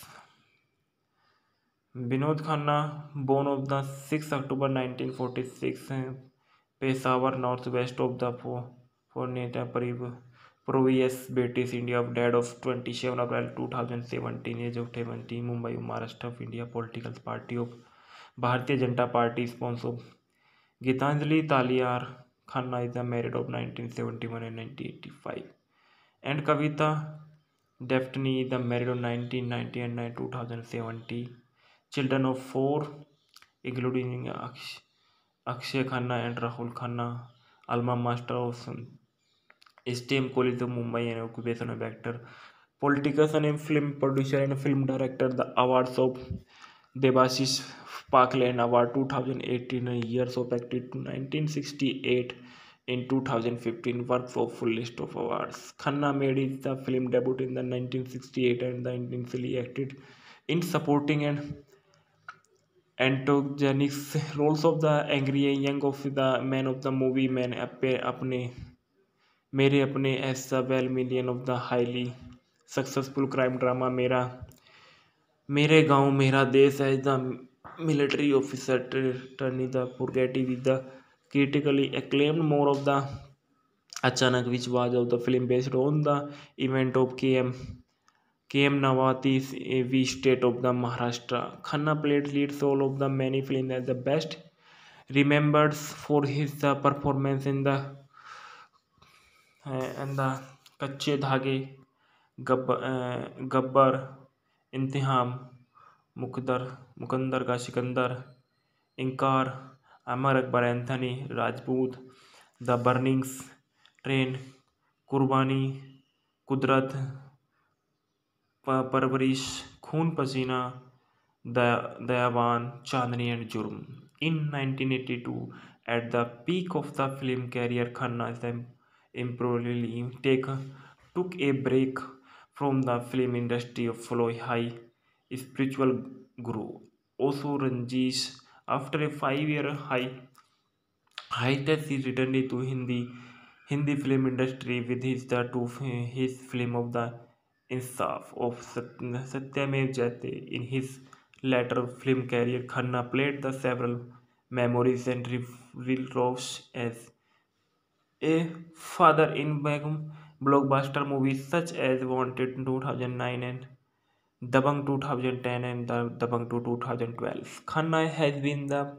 Vinod Khanna, born of the sixth October nineteen forty-six, uh, Peshawar, northwest of the Forneta Province, British India, dead of twenty-seven April two thousand seventeen, age of seventy, Mumbai, Maharashtra of India, political party of Bharatiya Janata Party, sponsor Gitanjali Taliar Khanna is the married of nineteen seventy-one and nineteen eighty-five. And Kavita Daphne is the married of nineteen ninety and two thousand seventy. Children of four, including Aksh- Akshay Khanna and Rahul Khanna, alma master of S T M College of Mumbai and occupation of actor, politician and film producer and film director. The awards of Debashis Parkland Award twenty eighteen Years of Active to nineteen sixty-eight in two thousand fifteen works of full list of awards. Khanna made his the film debut in the nineteen sixty-eight and the initially acted in supporting and antagonists roles of the angry young of the man of the movie man appear अपने मेरे अपने as the well million of the highly successful crime drama मेरा मेरे गांव मेरा देश as the military officer turning the purgatory with the critically acclaimed more of the Achanak which was of the film based on the event of K M K M Nawati's A V state of the Maharashtra. Khanna played lead role of the many films as the best remembered for his uh, performance in the uh, and the Kache Dhage, Gabbar, uh, Gabbar Intiham, Mukdar, Mukandar Ka Sikandar, Inkar, Amar Akbar Anthony, Rajput, The Burnings, Train, Kurbani, Kudrat, परवरिश Khoon Pasina Dayavan Chandni and Jurm in nineteen eighty-two at the peak of the film career Khanna temporarily take took a break from the film industry of follow high spiritual guru Osu Ranjish after a five year high hiatus he returned to Hindi Hindi film industry with his the two his film of the Insaf of Sat- Satyamev Jayate. In his later film career, Khanna played the several memories and real roles as a father in Begum blockbuster movies such as Wanted in two thousand nine and Dabang two thousand ten and the Dabang two two thousand twelve. Khanna has been the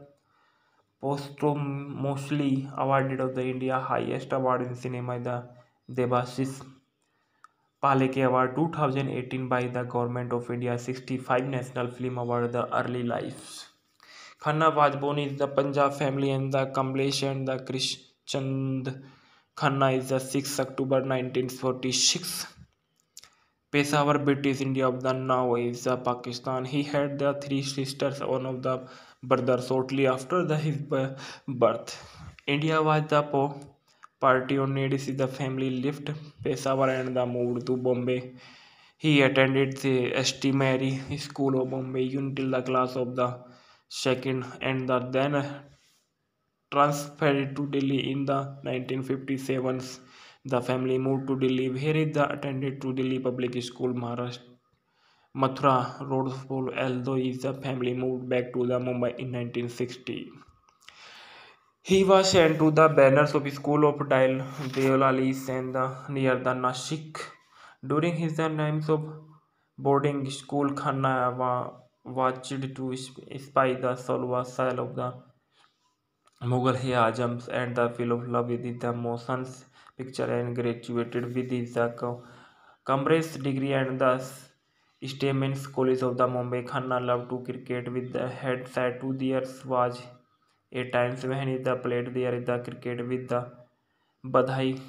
posthumously awarded of the India highest award in cinema, the Debashis Paleke Award twenty eighteen by the Government of India, sixty-five National Film Award, the early lives. Khanna was born in the Punjab family and the Kamlesh and the Krishchand Khanna is the sixth October nineteen forty-six. Peshawar, British India of the now is uh, Pakistan. He had the three sisters, one of the brother shortly after the, his birth. India was the po- party on needs the family left Peshawar and the moved to Bombay. He attended the S T Mary School of Bombay until the class of the second and the then transferred to Delhi in the nineteen fifty-sevens. The family moved to Delhi, where he attended to Delhi Public School, Maharashtra, Mathura Road School, although his family moved back to the Mumbai in nineteen sixty. He was sent to the banners of school of Dal Deolalis and the, near the Nashik. During his times of boarding school, Khanna wa- watched to spy the Salwa style of the Mughal Azams and the feel of love with the motions picture and graduated with his uh, co- commerce degree and the Stamens College of the Mumbai. Khanna loved to cricket with the head side two years was a times when he the played there in the cricket with the Badhai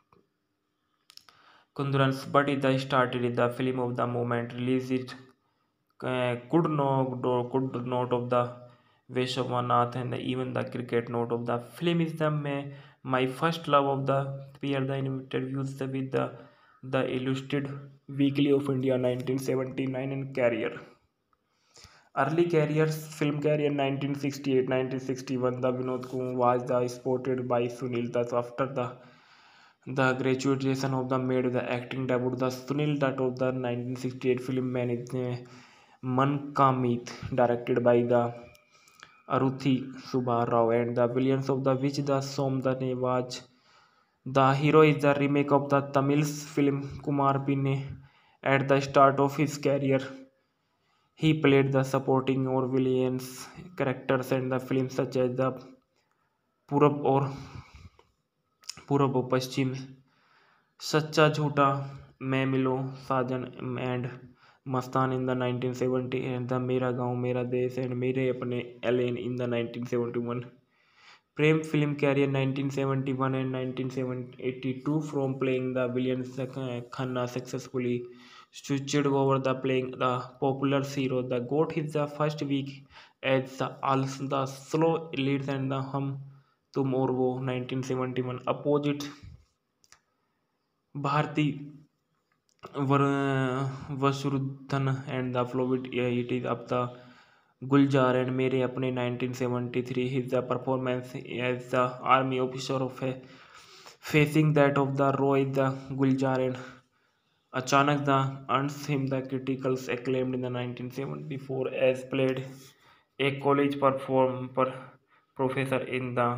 Kundurans, but it the started in the film of the moment released it uh, could no do- could note of the Veshwanath and even the cricket note of the film is the my, my first love of the peer the interviews with the the Illustrated Weekly of India nineteen seventy-nine and career. Early careers, film career nineteen sixty-eight nineteen sixty-one, the Vinod Kumar was the spotted by Sunil Dutt after the the graduation of the made the acting debut. The Sunil Dutt of the nineteen sixty-eight film Man is uh, Man Ka Meet, directed by the Aruthi Subba Rao and the villains of the which the Som the Nevaj. The hero is the remake of the Tamil film Kumar Pinne. At the start of his career, he played the supporting or villains characters in the films such as the Purab or Purab or Paschim, Sacha Jhota, मैं मिलो साजन and Mastan in the nineteen seventy and the मेरा गांव मेरा देश and Mere Apne Elaan in the nineteen seventy-one. Prem film career nineteen seventy-one and nineteen eighty-two from playing the villain Khanna successfully switched over the playing the popular hero. The got his the first week as the also the slow leads and the hum tum और वो nineteen seventy-one opposite Bharti Var- Vasudhan and the Fluid it is up the Guljar and Mere Apne nineteen seventy-three. His the performance as the army officer of a facing that of the Roy the Guljar and Achanak the earns him the critical acclaimed in the nineteen seventy-four as played a college perform per professor in the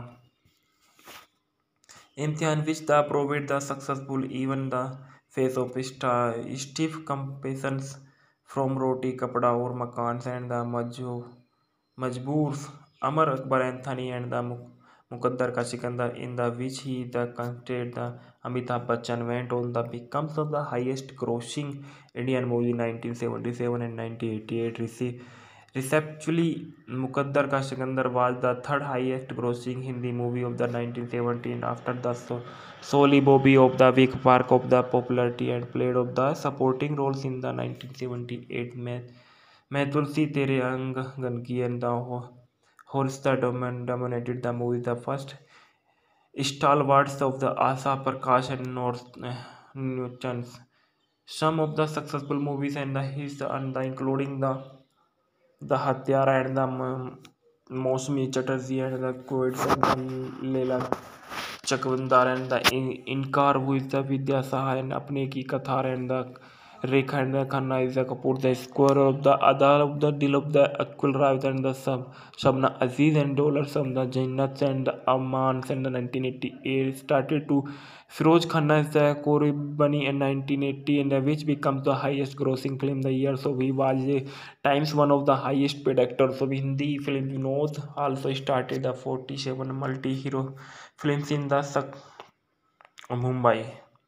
imtihan which the proved the successful even the face of sta- stiff competitions from roti kapda or makans and the majhu majboors Amar Akbar Anthony and the Muk- Mukaddar Ka Sikandar in the which he the contested the Amitabh Bachchan went on the becomes of the highest grossing Indian movie nineteen seventy-seven and nineteen eighty-eight received Receptually, Mukaddar Ka Sikandar was the third highest grossing Hindi movie of the nineteen seventeen after the so- Soli Bobby of the Vic Park of the popularity and played of the supporting roles in the nineteen seventy-eight मैं मैं तुलसी तेरे अंग गंदगी and the horse that domin- dominated the movie the first stalwarts of the Asa Prakash and North uh, Newtons. Some of the successful movies and the his and the including the the Hatyara and the M- Mosmi Chatterjee and the Quaid and the Leela Chakvandar and the In- Inkar who is the Vidya Saha and Apne Ki Kathar and the Rekha and the Khanna is the Kapoor, the square of the Adar of the Dil of the Akul Rav and the Sab Shabna Aziz and Dollars of the Jannats and the Amans and the nineteen eighty-eight started to Firoz Khanna is the Kori Bani in nineteen eighty and which becomes the highest grossing film the year. So he was a times one of the highest paid actors of Hindi film. Vinod also started the forty-seven multi-hero films in the Sak- Mumbai.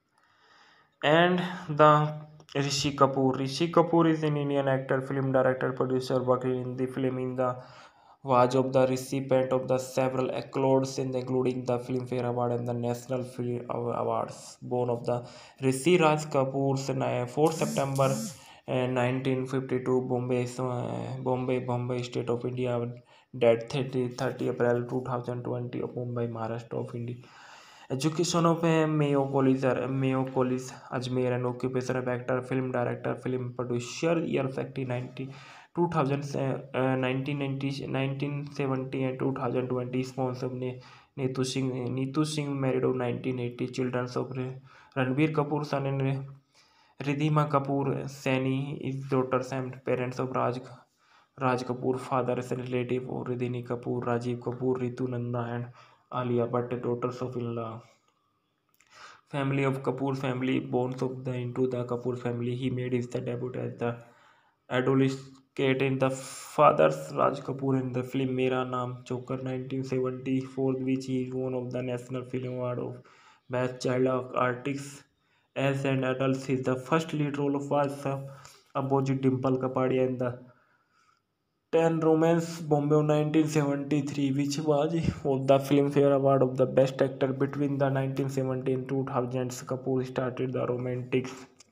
And the Rishi Kapoor. Rishi Kapoor is an Indian actor, film director, producer, working in the film in the was of the recipient of the several accolades in the, including the Filmfare Award and the National Film Awards. Born of the Rishi Raj Kapoor's uh, fourth September uh, nineteen fifty-two, Bombay, uh, Bombay, Bombay, State of India. Dead thirty, thirty April twenty twenty of Mumbai, Maharashtra of India. Education of a Mayo College, or Mayo College, Ajmer, and occupation of actor, film director, film producer, years active ninety, two thousand, uh, nineteen ninety, nineteen seventy and two thousand twenty, sponsor ne, Neetu Singh, Neetu Singh married of nineteen eighty, children of Ranbir Kapoor, son and Ridhima Kapoor, Saini, his daughters and parents of Raj, Raj Kapoor, father is a relative of Ridhini Kapoor, Rajiv Kapoor, Ritu Nanda, and Alia Bhatt, daughters of in-law. Family of Kapoor family, born of the into the Kapoor family. He made his the debut as the adolescent in the father's Raj Kapoor in the film Mera Naam Chokar nineteen seventy-four, which he is one of the National Film Award of Best Child Artist. As an adult, his the first lead role was uh, opposite Dimple Kapadia in the Ten Romance Bombay nineteen seventy-three, which was of the Filmfare Award of the Best Actor between the nineteen seventy and two thousands. Kapoor started the romantic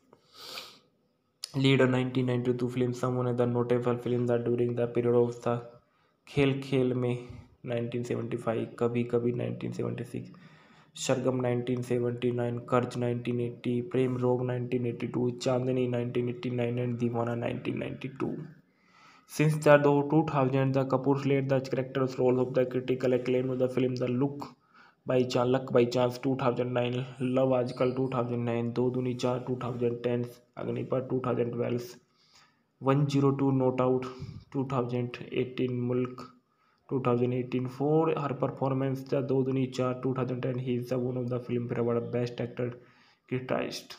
lead a nineteen ninety-two film, someone the notable film that during the period of the Khel Khel Mein nineteen seventy-five, Kabhi Kabhi nineteen seventy-six, Sargam nineteen seventy-nine, Karj nineteen eighty, Prem Rog nineteen eighty-two, Chandni nineteen eighty-nine, and Deewana nineteen ninety-two. Since the two thousand, the Kapoor played the character's role of the critical acclaim of the film The Look by Chance, Luck by Chance two thousand nine, Love Ajkal two thousand nine, Do Duni Char two thousand ten, Agnipat two thousand twelve, one oh two Not Out two thousand eighteen, Mulk twenty eighteen. For her performance, the Do Duni Char twenty ten, he is the one of the film award Best Actor guitarist.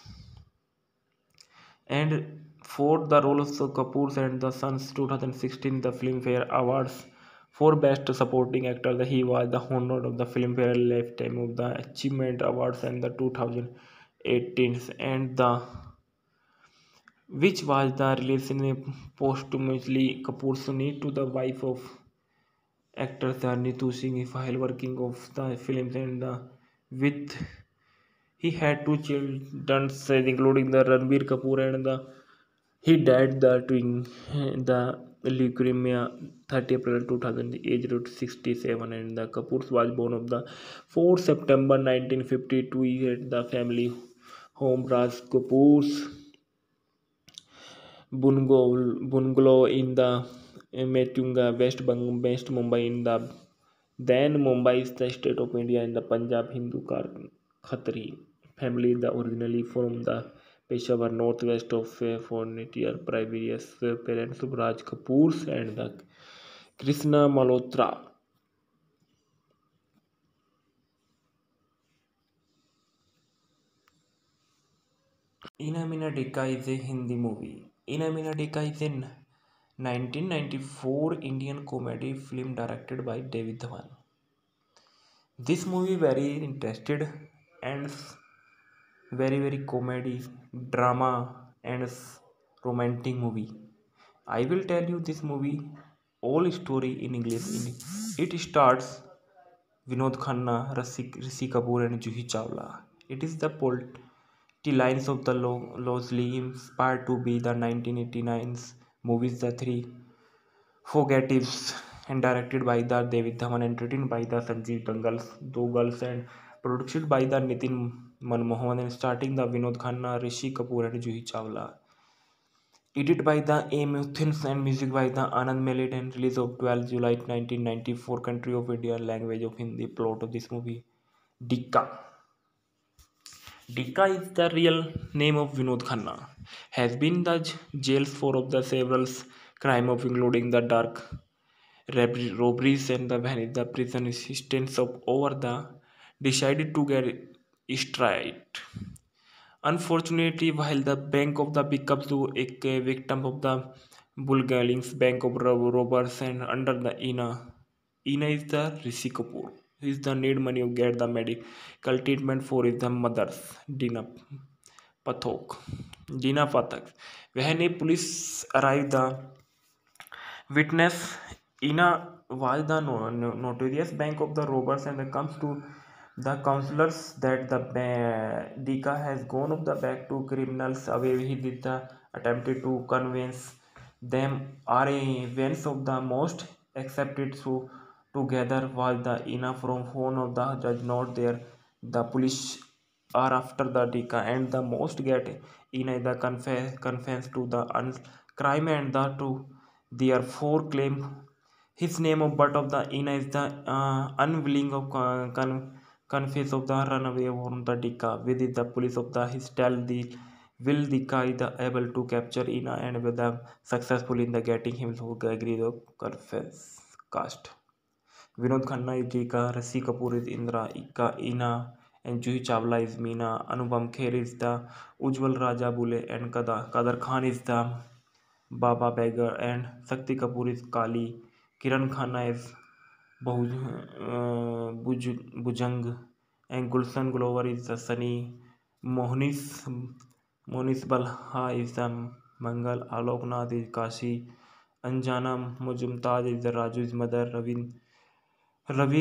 And for the role of Kapoor and the Sons twenty sixteen the Filmfare Awards for Best Supporting Actor, he was the honor of the Filmfare Lifetime of the Achievement Awards and the twenty eighteen, and the which was the relation posthumously Kapoor's need to the wife of actor Neetu Singh while working of the films, and the with he had two children including the Ranbir Kapoor, and the he died the twin the leukemia thirty April two thousand, aged sixty-seven, and the Kapoors was born of the fourth September nineteen fifty-two at the family home Raj Kapoor's bungalow, bungalow in the Metunga, West, Bang, West Mumbai in the then Mumbai is the state of India in the Punjab Hindu Khatri family, the originally from the Peshawar northwest of Fornitier, previous parents of Raj Kapoor and the Krishna Malhotra. Inamina Deka is a Hindi movie. Inamina Deka is a nineteen ninety-four Indian comedy film directed by David Dhawan. This movie very interested and very very comedy, drama, and romantic movie. I will tell you this movie all story in English. It starts Vinod Khanna, Rishi, Rishi Kapoor, and Juhi Chawla. It is the plot lines of the loosely inspired to be the nineteen eighty-nine's movies The Three Fugitives, and directed by the David Dhawan and written by the Sanjeev Dangals, Dogals, and produced by the Nitin Manmohan, and starting the Vinod Khanna, Rishi Kapoor, and Juhi Chawla. Edited by the A. Muthins and music by the Anand Melody, and release of twelfth July nineteen ninety-four, country of India, language of Hindi. Plot of this movie Dikka. Dikka is the real name of Vinod Khanna. Has been the jail for of the several crime of including the dark robberies and the vanish the prison assistance of over the decided to get straight. Unfortunately, while the bank of the becomes to a victim of the Bulgarians bank of robbers and under the Ina. Ina is the Rishi Kapoor. He is the need money to get the medical treatment for his the mother's Dina Pathok. Dina Pathak. When a police arrived, the witness Ina was the no, no, notorious bank of the robbers and comes to the counselors that the Dika has gone of the back to criminals away. He did the attempted to convince them are events of the most accepted so together was the enough from phone of the judge not there. The police are after the Dika and the most get in the confess confess to the un- crime and the to therefore claim his name of but of the Ina is the uh, unwilling of con- con- confess of the runaway from the Dika. With the police of the his tell the will Dika is the able to capture Ina and with them successful in the getting him to agree the confess cast. Vinod Khanna is Jika, Rasi Kapoor is Indra, Ika Ina, and Juhi Chawla is Meena. Anupam Kher is the Ujjwal Raja Bule, and Kada, Kader Khan is the Baba Beggar, and Sakti Kapoor is Kali. Kiran Khanna is Bahuj, uh, Buj, Bujang, and Gulshan Glover is the Sunny. Mohnis Monis Balha is the Mangal. Aloknath is Kashi. Anjana Mujumtaj is the Raju's mother. Ravin Ravi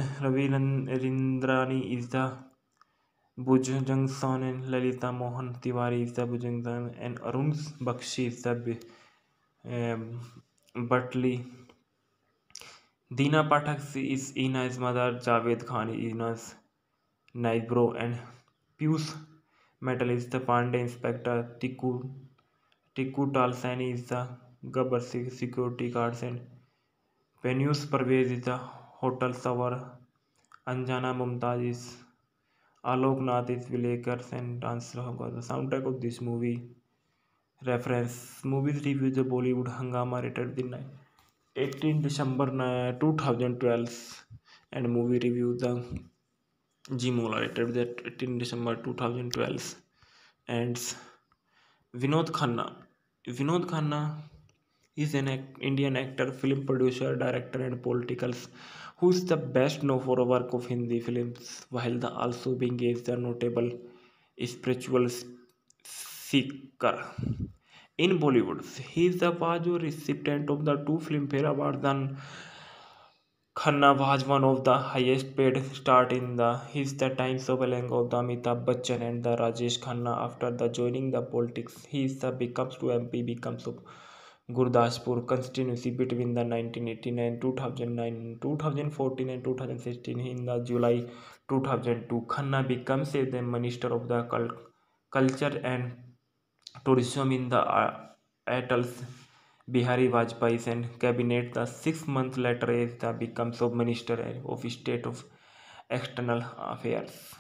Ravirendrani is the Bhujangson, and Lalita Mohan Tiwari is the Bhujangson, and Arun Bakshi is the um, Butley. Deena Pathak is Ina's mother. Javed Khan is Ina's nice bro, and Pius Metal is the Pandey inspector. Tiku Tiku Talsani is the Gabbar security guards, and Penius Parvez is the hotel server. Anjana Mumtaz is Alok Nath is Vilekars and dancer. The soundtrack of this movie reference movies review the Bollywood Hangama rated the eighteenth December two thousand twelve, and movie review the Gmola rated that eighteenth December two thousand twelve. And Vinod Khanna. Vinod Khanna is an act, Indian actor, film producer, director, and political who is the best known for a work of Hindi films, while the also being is the notable spiritual seeker in Bollywood. He is the was a recipient of the two Filmfare Awards, and Khanna was one of the highest paid stars in the his the times of along of the Amitabh Bachchan and the Rajesh Khanna. After the joining the politics, he is the becomes to M P becomes of Gurdaspur constituency between the nineteen eighty-nine, two thousand nine, two thousand fourteen, and two thousand sixteen. In the July two thousand two, Khanna becomes the Minister of the Culture and Tourism in the uh, Atal's Bihari Vajpayee's and cabinet. The six months later, as the becomes of Minister of State of External Affairs.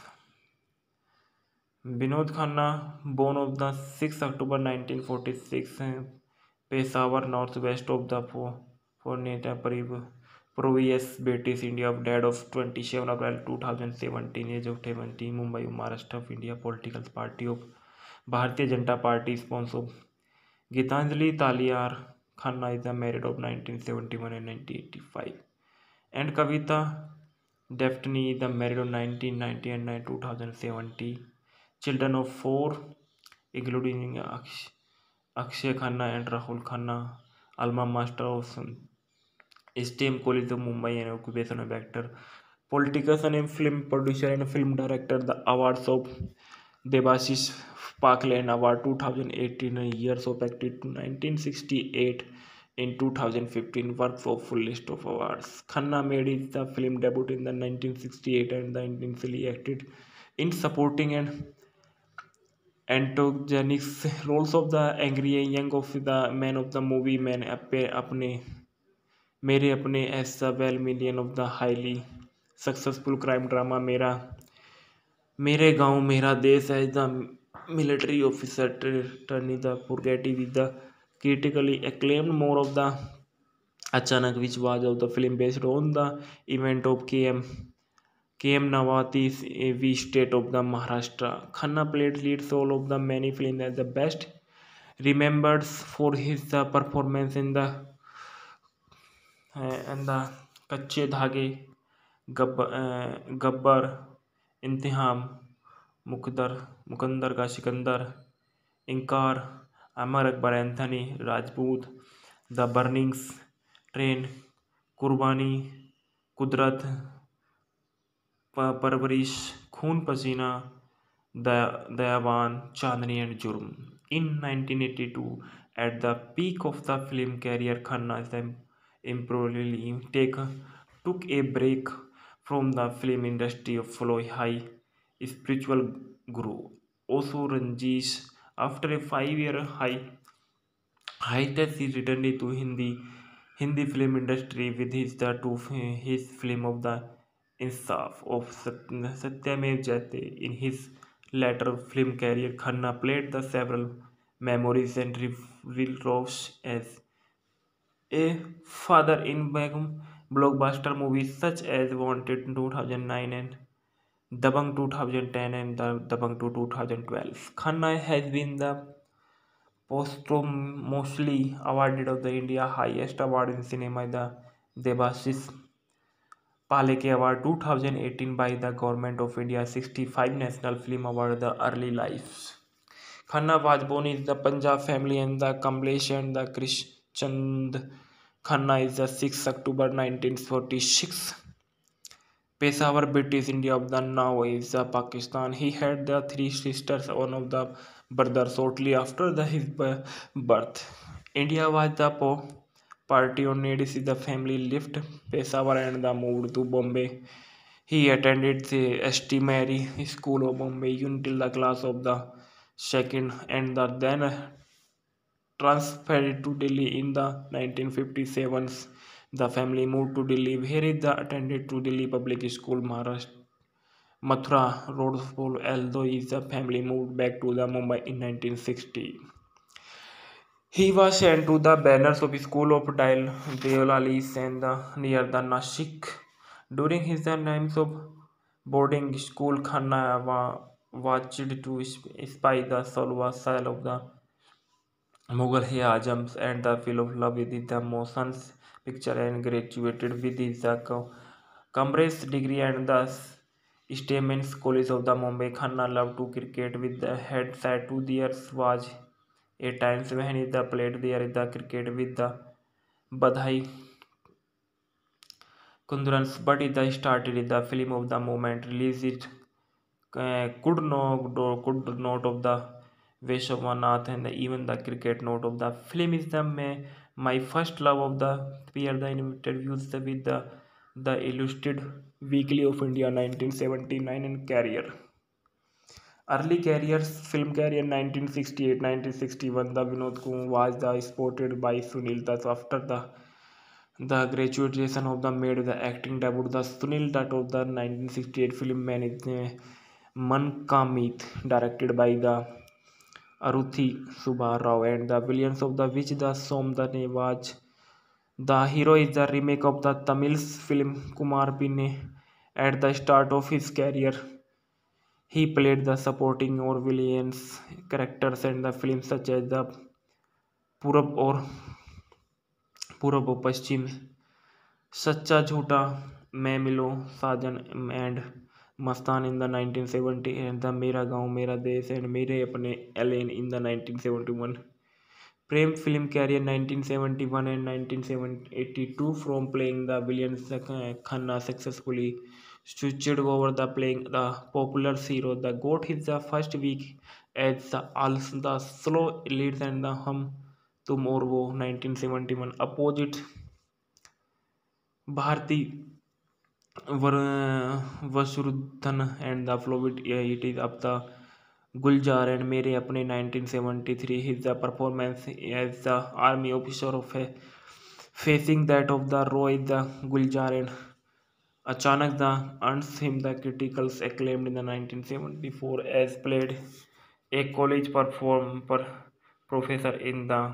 Binod Khanna, born of the sixth October nineteen forty-six, uh, Peshawar, northwest of the Forneta Province, British India, dead of twenty-seven April two thousand seventeen, age of seventy, Mumbai, Maharashtra of India, political party of Bharatiya Janata Party, sponsor Gitanjali Taliyar Khanna is married of nineteen seventy-one and nineteen eighty-five, and Kavita Daphne is married of nineteen ninety and two thousand seventy. Children of four, including Aksh- Akshay Khanna and Rahul Khanna, alma master of S T M College of Mumbai, and occupation of actor, politician and film producer and film director. The awards of Debashish Parkland Award two thousand eighteen, years of active to nineteen sixty-eight. In two thousand fifteen, works of full list of awards. Khanna made his the film debut in the nineteen sixty-eight and the initially acted in supporting and antagonists roles of the angry young of the man of the movie man appear अपने मेरे अपने as the well million of the highly successful crime drama मेरा मेरे गांव मेरा देश as the military officer turning the purgatory with the critically acclaimed more of the Achanak, which was of the film based on the event of K M K M Nawati's A V state of the Maharashtra. Khanna played lead role of the many films as the best remembered for his uh, performance in the uh, and the Kache Dhage, Gab, uh, Gabbar, Intiham, Mukdar, Mukandar Ka Sikandar, Inkar, Amar Akbar Anthony, Rajput, The Burnings, Train, Kurbani, Kudrat, परवरिश Khoon Pasina Daya Dayavan Chandni and Jurm in nineteen eighty-two at the peak of the film career Khanna temporarily take took a break from the film industry of follow high spiritual guru Osu Ranjish after a five year high hiatus he returned to Hindi Hindi film industry with his the two his film of the Insaf of Satyamev Jayate. In his later film career, Khanna played the several memories and real roles as a father in Begum blockbuster movies such as Wanted in two thousand nine and Dabangg twenty ten and the Dabangg two twenty twelve. Khanna has been the posthumously awarded of the India highest award in cinema, the Debashis Paleke Award twenty eighteen by the Government of India, sixty-five National Film Award, the Early Lives. Khanna was born in the Punjab family and the Kamlesh and the Krishchand Khanna is the sixth October nineteen forty-six. Peshawar, British India of the now is the Pakistan. He had the three sisters, one of the brother shortly after the, his birth. India was the po- party on needs the family left Peshawar and the moved to Bombay. He attended the S T Mary School of Bombay until the class of the second and the then transferred to Delhi in the nineteen fifty-seven. The family moved to Delhi, where he attended to Delhi Public School, Maharashtra, Mathura Road School, although his family moved back to the Mumbai in nineteen sixty. He was sent to the banners of school of Dal Deolalis and the, near the Nashik. During his times of boarding school, Khanna wa- watched to spy the Salwa style of the Mughal Azams and the feel of love with the motions picture and graduated with his uh, commerce degree and the Statements College of the Mumbai. Khanna loved to cricket with the head side to there was a times when he the played there the cricket with the Badhai Kundurans, but it started the film of the moment released it uh, could no could note of the Veshwanath and even the cricket note of the film is the my, my first love of the peer the interviews with the the Illustrated Weekly of India nineteen seventy-nine and career. Early careers, film career nineteen sixty-eight nineteen sixty-one, the Vinod Kumar was the spotted by Sunil Dutt after the the graduation of the made the acting debut. The Sunil Dutt of the nineteen sixty-eight film Man is uh, Man Ka Meet, directed by the Aruthi Subba Rao and the villains of the which the Som the Nevaj. The hero is the remake of the Tamil film Kumar Binne. At the start of his career, he played the supporting or villains characters in the films such as the Purab or Purab or Paschim, Sacha Jhota, मैं मिलो साजन and Mastan in the nineteen seventy and the Mera Gaon Mera Desh and Mere Apne Ellen in the nineteen seventy-one. Prem film career nineteen seventy-one and nineteen eighty-two from playing the villain Khanna successfully switched over the playing the popular hero. The Goat his the first week as the also the slow leads and the hum tum or wo nineteen seventy-one opposite Bharti Var- Vasudhan and the Fluid it is up the Guljar and Mere Apne nineteen seventy-three. His the performance as the army officer of a facing that of the Roy the Guljar and Achanak the earns him the criticals acclaimed in the nineteen seventy-four as played a college perform per professor in the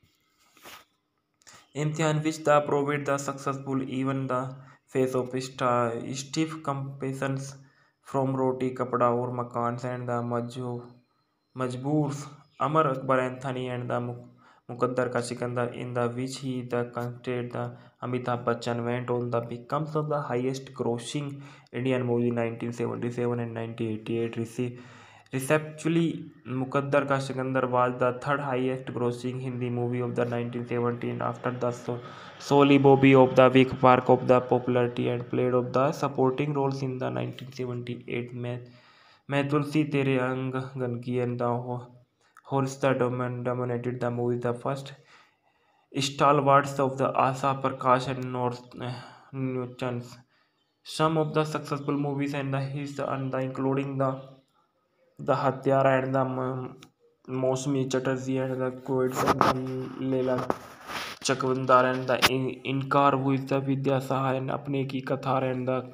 imtihan which the proved the successful even the face of sta- stiff competitions from Roti Kapada or Makans and the Majju Majboors, Amar Akbar Anthony and the Muk- Mukaddar Ka Sikandar in the which he the contested the Amitabh Bachchan went on the becomes of the highest grossing Indian movie nineteen seventy-seven and nineteen eighty-eight receive Receptually, Mukaddar Ka Sikandar was the third highest grossing Hindi movie of the nineteen seventeen after the so- Soli Bobby of the Week Park of the popularity and played of the supporting roles in the nineteen seventy-eight match. मैं तुलसी तेरे अंग गंदगी and the horse that domin- dominated the movie. The first stalwarts of the Asa Prakash and North uh, Newtons. Some of the successful movies and the his and the including the the Hatyara and the M- Mosmi Chatterjee and the Quaid and the Leela Chakvandar and the In- Inkar who is the Vidya Saha and Apne Ki Kathar and the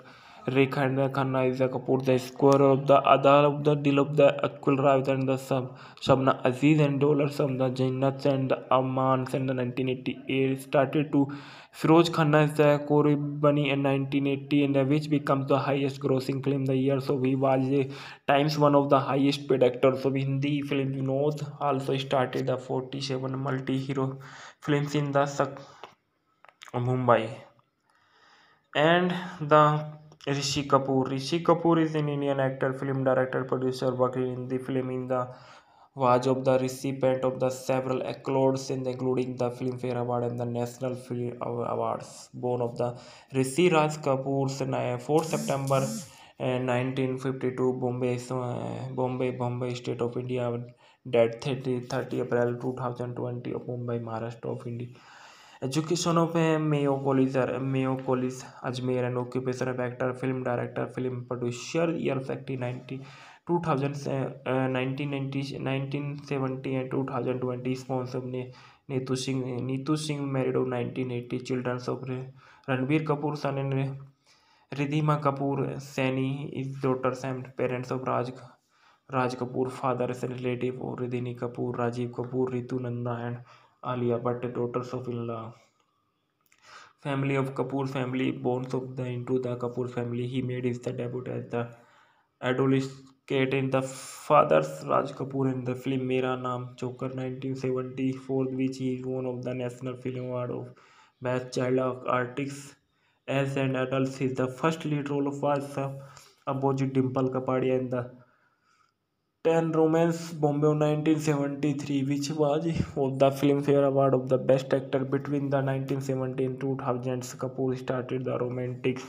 Rekha Khanna is the Kapoor, the score of the Adar of the Dil of the Akul Ravid and the Sab, Shabna Aziz and Dollars of the Jainats and the Amans and the nineteen eighty-eight started to Firoz Khanna is the Kori Bani in nineteen eighty and which becomes the highest grossing film the year. So he was a times one of the highest paid actors. So Hindi film Vinod also started the forty-seven multi-hero films in the Sak- Mumbai. And the Rishi Kapoor. Rishi Kapoor is an Indian actor, film director, producer, working in the film in the was of the recipient of the several accolades including the Filmfare Award and the National Film Awards. Born of the Rishi Raj Kapoor's fourth September uh, nineteen fifty-two, Bombay, uh, Bombay, Bombay, State of India. Dead thirty, thirty April twenty twenty of Mumbai, Maharashtra of India. Education of a Mayo College, or Mayo College, Ajmer, and occupation of actor, film director, film producer, year factory ninety, two thousand, uh, nineteen ninety, nineteen seventy and two thousand twenty, sponsor of Neetu Singh, Neetu Singh married of nineteen eighty, children of Ranbir Kapoor, son and Ridhima Kapoor, Saini, his daughters and parents of Raj, Raj Kapoor, father is a relative of Ridhini Kapoor, Rajiv Kapoor, Ritu Nanda, and Alia Bhatt, daughters of in-law. Family of Kapoor family, born of the into the Kapoor family. He made his the debut as the adolescent in the father's Raj Kapoor in the film Mera Naam Chokar nineteen seventy-four, which he won of the National Film Award of Best Child Artist. As an adult, his the first lead role of was uh, opposite Dimple Kapadia in the Ten Romance Bombay of nineteen seventy-three, which was of the Filmfare Award of the Best Actor between the nineteen seventy and two thousands. Kapoor started the romantic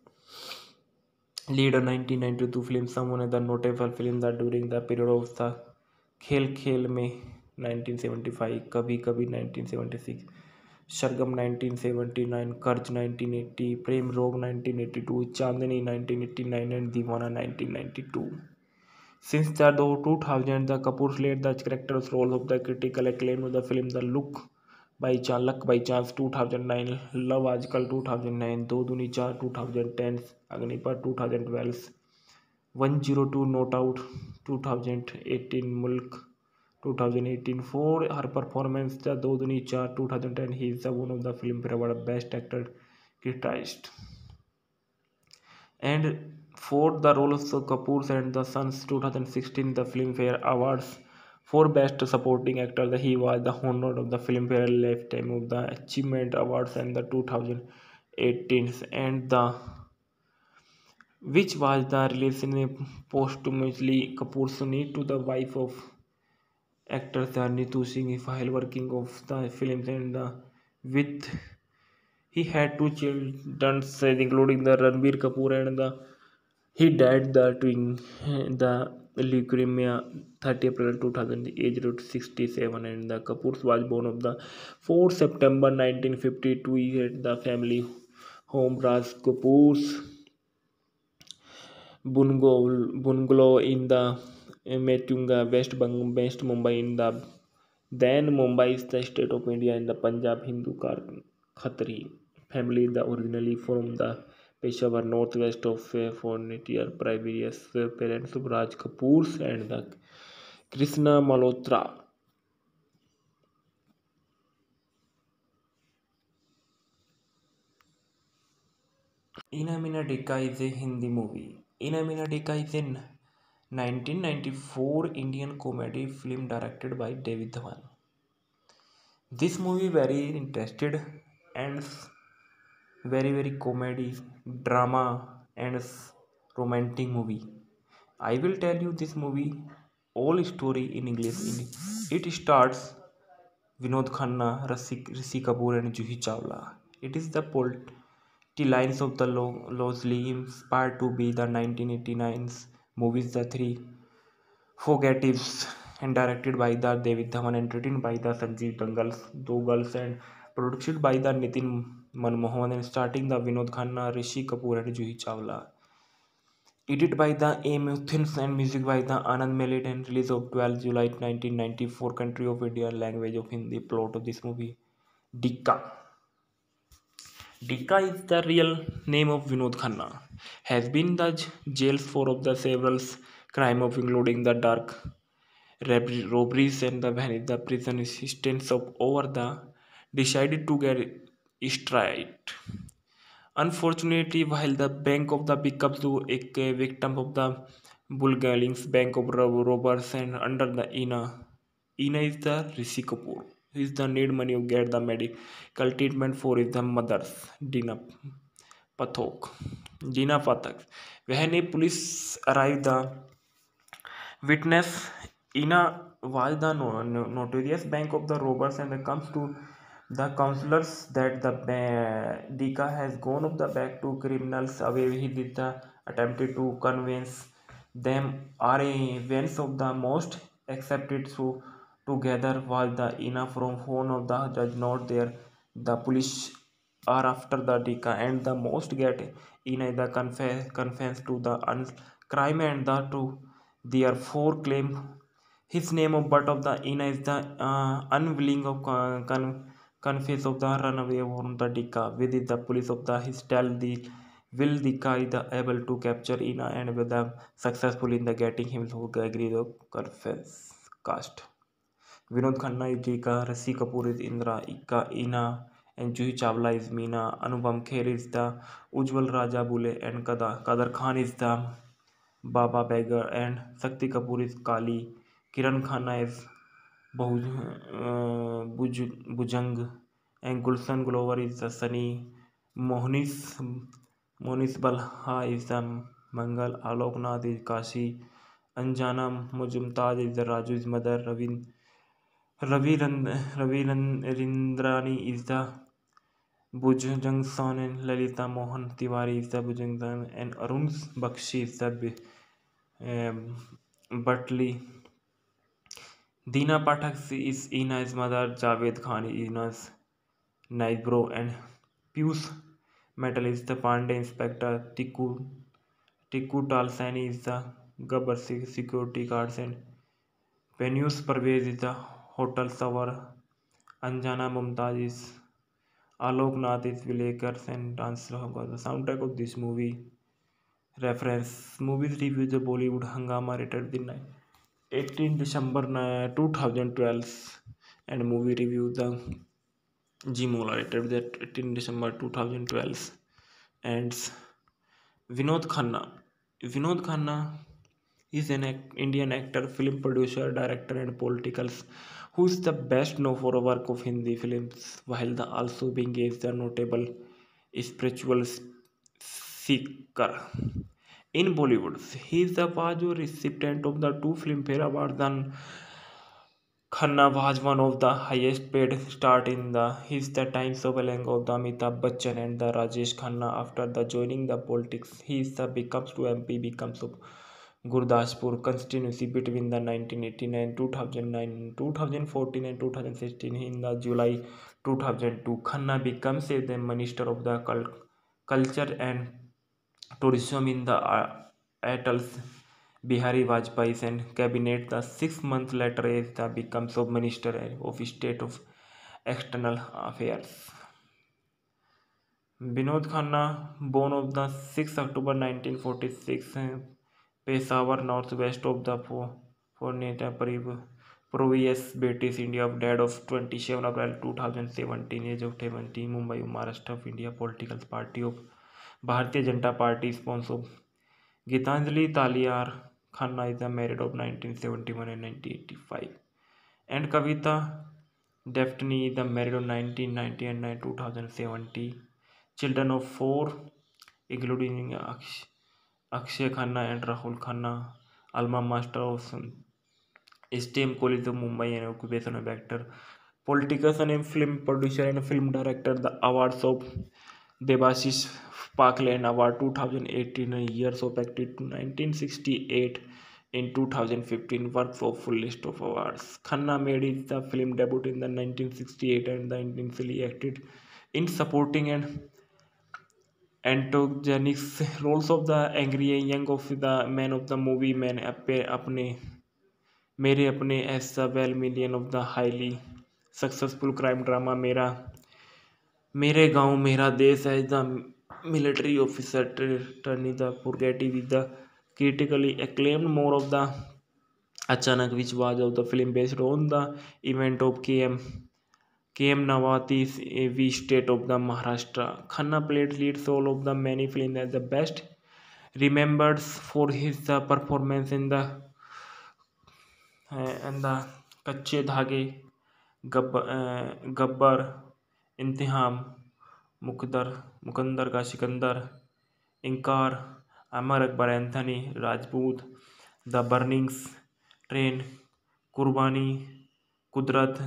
lead a nineteen ninety-two film, someone other notable film that during the period of the Khel Khel Mein nineteen seventy-five, Kabhi Kabhi nineteen seventy-six, Sargam nineteen seventy-nine, Karj nineteen eighty, Prem Rog nineteen eighty-two, Chandni nineteen eighty-nine, and Deewana nineteen ninety-two. Since the two thousand, the Kapoor played the character's role of the critical acclaim of the film The Look by Chance, Luck by Chance two thousand nine, Love Ajkal two thousand nine, Do Duni Char twenty ten, Agnipat twenty twelve, one oh two Not Out twenty eighteen, Mulk twenty eighteen. For her performance, the Do Duni Char twenty ten, he is one of the Filmfare Award Best Actor guitarist. And for the role of Kapoor and the Sons twenty sixteen, the Filmfare Awards for Best Supporting Actor, he was the honored of the Filmfare Lifetime of the Achievement Awards and the twenty eighteen, and the which was the release in a posthumously Kapoor's need to the wife of actor Neetu Singh while working of the films and the with he had two children including the Ranbir Kapoor and the he died the twin the leukemia thirty April two thousand, aged sixty-seven, and the Kapoors was born of the fourth September nineteen fifty-two at the family home Raj Kapoor's bungalow, bungalow in the Metunga, West, Bang, West Mumbai in the then Mumbai is the state of India in the Punjab Hindu Khatri family, the originally from the Peshawar northwest of Fornitier, previous parents of Raj Kapoor's and the Krishna Malhotra. Ina Mina Dika is a Hindi movie. Ina Mina Dika is a nineteen ninety-four Indian comedy film directed by David Dhawan. This movie very interested and very very comedy, drama, and romantic movie. I will tell you this movie all story in English. It starts Vinod Khanna, Rishi, Rishi Kapoor, and Juhi Chawla. It is the plot lines of the Losley inspired to be the nineteen eighty-nine's movies The Three Fugitives, and directed by the David Dhawan and written by the Sanjeev Dangals, Dogals, and produced by the Nitin Manmohan, and starting the Vinod Khanna, Rishi Kapoor, and Juhi Chawla. Edited by the A. Muthins and music by the Anand Melody, and release of twelfth July nineteen ninety-four, country of India, language of Hindi. Plot of this movie Dikka. Dika is the real name of Vinod Khanna. Has been the j- jail for of the several crime of including the dark rab- robberies and the when the prison assistance of over the decided to get straight. Unfortunately, while the bank of the becomes to a victim of the Bulgarians bank of rob- robbers and under the Ina, Ina is the Rishi Kapoor. He is the need money to get the medical treatment for his the mothers, Dina Pathok. Dina Pathak. When a police arrived, the witness Ina was the no- no- notorious bank of the robbers and comes to the counselors that the ba- Dika has gone up the back to criminals away. He did the attempted to convince them are events of the most accepted so together was the Ina from phone of the judge not there. The police are after the Dika and the most get Ina the confess confess to the un- crime and the to therefore claim his name of but of the Ina is the uh, unwilling of con- con- confess of the runaway from the Dika with the police of the his tell the will Dika is the able to capture Ina and with them successful in the getting him to agree the confess cast. Vinod Khanna is Dika, Rasi Kapoor is Indra, Ika Ina, and Juhi Chawla is Meena, Anupam Kher is the Ujjwal Raja Bule, and Kada, Kader Khan is the Baba Beggar, and Sakti Kapoor is Kali, Kiran Khanna is Bahuj, uh, Buj, Bujang, and Gulshan Glover is the Sunny, Mohnis, Mohnis Balha is the Mangal, Alok Nath is Kashi, Anjana Mujumtaz is the Raju's mother, Ravin. Ravi Ravirendrani is the Bhujangson and Lalita Mohan Tiwari is the Bhujangson and Arun Bakshi is the um, Butley. Deena Pathak is Ina's mother, Javed Khan is Ina's Naibro and Pius Metal is the Pandey Inspector, Tiku Tiku Talsani is the Gabbar security guards and Penius Parvez is the hotel server. Anjana Mumtaz is Alok Nath is Vilekars and Dance Hoga. The soundtrack of this movie reference movies review the Bollywood Hangama rated the eighteenth December two thousand twelve and movie review the Gmola rated that eighteenth December two thousand twelve and Vinod Khanna. Vinod Khanna is an ac- Indian actor, film producer, director, and political who is the best known for work of Hindi films, while the also being is the notable spiritual seeker. In Bollywood, he is the was a recipient of the two Filmfare Awards and Khanna was one of the highest paid stars in the his the times of along of the Amitabh Bachchan and the Rajesh Khanna after the joining the politics. He is the becomes to M P becomes of Gurdaspur constituency between the nineteen eighty-nine, two thousand nine, two thousand fourteen and two thousand sixteen. In the July two thousand two, Khanna becomes a the Minister of the Cul- Culture and Tourism in the uh, Atal's Bihari Vajpayee's and cabinet. The six months later, as the becomes of Minister of State of External Affairs. Binod Khanna, born on the sixth October nineteen forty-six, uh, Peshawar, northwest of the Forneta province, British India, dead of twenty-seven April two thousand seventeen, age of seventy, Mumbai, Maharashtra of India, political party of Bharatiya Janata Party, sponsor Gitanjali Taliar Khanna is the married of nineteen seventy-one and nineteen eighty-five, and Kavita Daphne is the married of nineteen ninety and two thousand seventy. Children of four, including Aksh- Akshay Khanna and Rahul Khanna, alma master of STM College of Mumbai and occupation of actor, politician and film producer and film director. The awards of Debashish Parkland Award two thousand eighteen, years of active to nineteen sixty-eight. In two thousand fifteen, works of full list of awards. Khanna made his the film debut in the nineteen sixty-eight and the initially acted in supporting and antagonists roles of the angry young of the man of the movie man अपने मेरे अपने as the well million of the highly successful crime drama मेरा मेरे गांव मेरा देश है the military officer Tony the Purgati with the critically acclaimed more of the Achanak, which was of the film based on the event of K M K M Nawati's A V state of the Maharashtra. Khanna played lead role of the many films as the best remembered for his uh, performance in the uh, and the Kache Dhage, Gab, uh, Gabbar, Imtihaan Muqaddar Muqaddar ka Sikandar Inkaar Amar Akbar Anthony Rajput the burnings train Qurbani Kudrat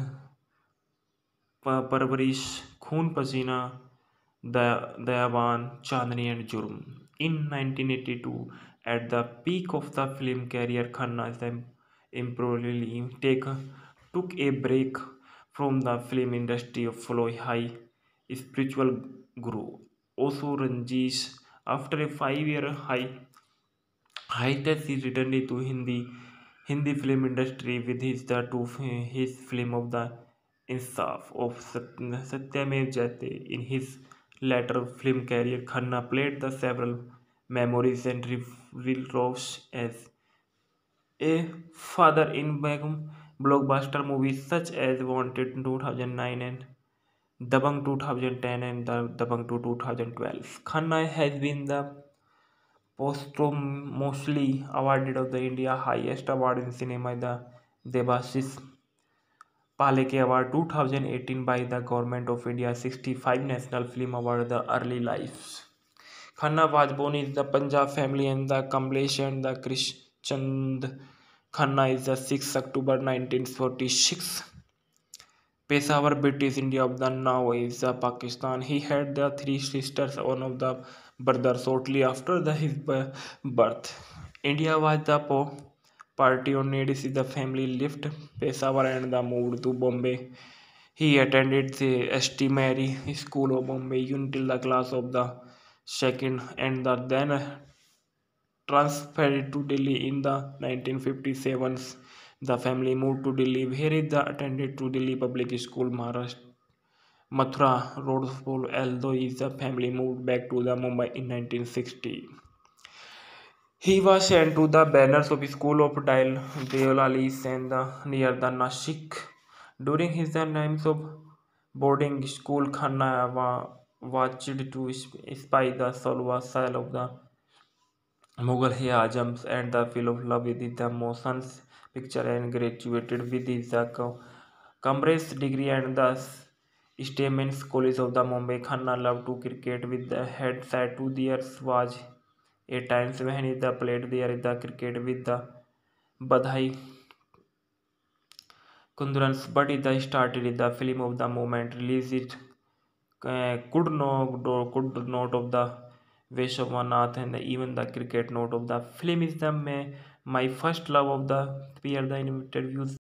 Parvarish Khoon Pasina Daya Dayavan Chandni and Jurm in nineteen eighty-two at the peak of the film career Khanna temporarily take took a break from the film industry of follow high spiritual guru Osho Ranjish. After a five-year high hiatus, he returned to Hindi Hindi film industry with his the two his film of the Insaf of Satyamev Jayate. In his later film career, Khanna played the several memories and real roles as a father in blockbuster movies such as Wanted in two thousand nine and Dabang twenty ten and the Dabang to twenty twelve. Khanna has been the posthumously awarded of the India highest award in cinema, the Debashis Paleke Award twenty eighteen by the Government of India, sixty-five National Film Award, the Early Lives. Khanna was born in the Punjab family and the Kamlesh and the Krishchand Khanna is the sixth October nineteen forty-six. Peshawar, British India of the now is uh, Pakistan. He had the three sisters, one of the brothers shortly after the, his birth. India was the po- party on needs the family left Peshawar and the moved to Bombay. He attended the S T Mary School of Bombay until the class of the second and the then transferred to Delhi in the nineteen fifty-seven. The family moved to Delhi, where he attended to Delhi Public School, Maharashtra, Mathura Road School, although his family moved back to the Mumbai in nineteen sixty. He was sent to the banners of School of Dal Deolalis and the, near the Nashik. During his times of boarding school, Khanna wa- watched to spy the Salwa style of the Mughal Azams and the feel of love with the motions picture and graduated with his uh, co- commerce degree and the Stamens College of the Mumbai. Khanna loved to cricket with the head side to theirs was a times when he the played there the cricket with the Badhai Kundurans, but it the started the film of the moment released it uh, could not could note of the Veshwanath and even the cricket note of the film is the my, my first love of the peer the interviews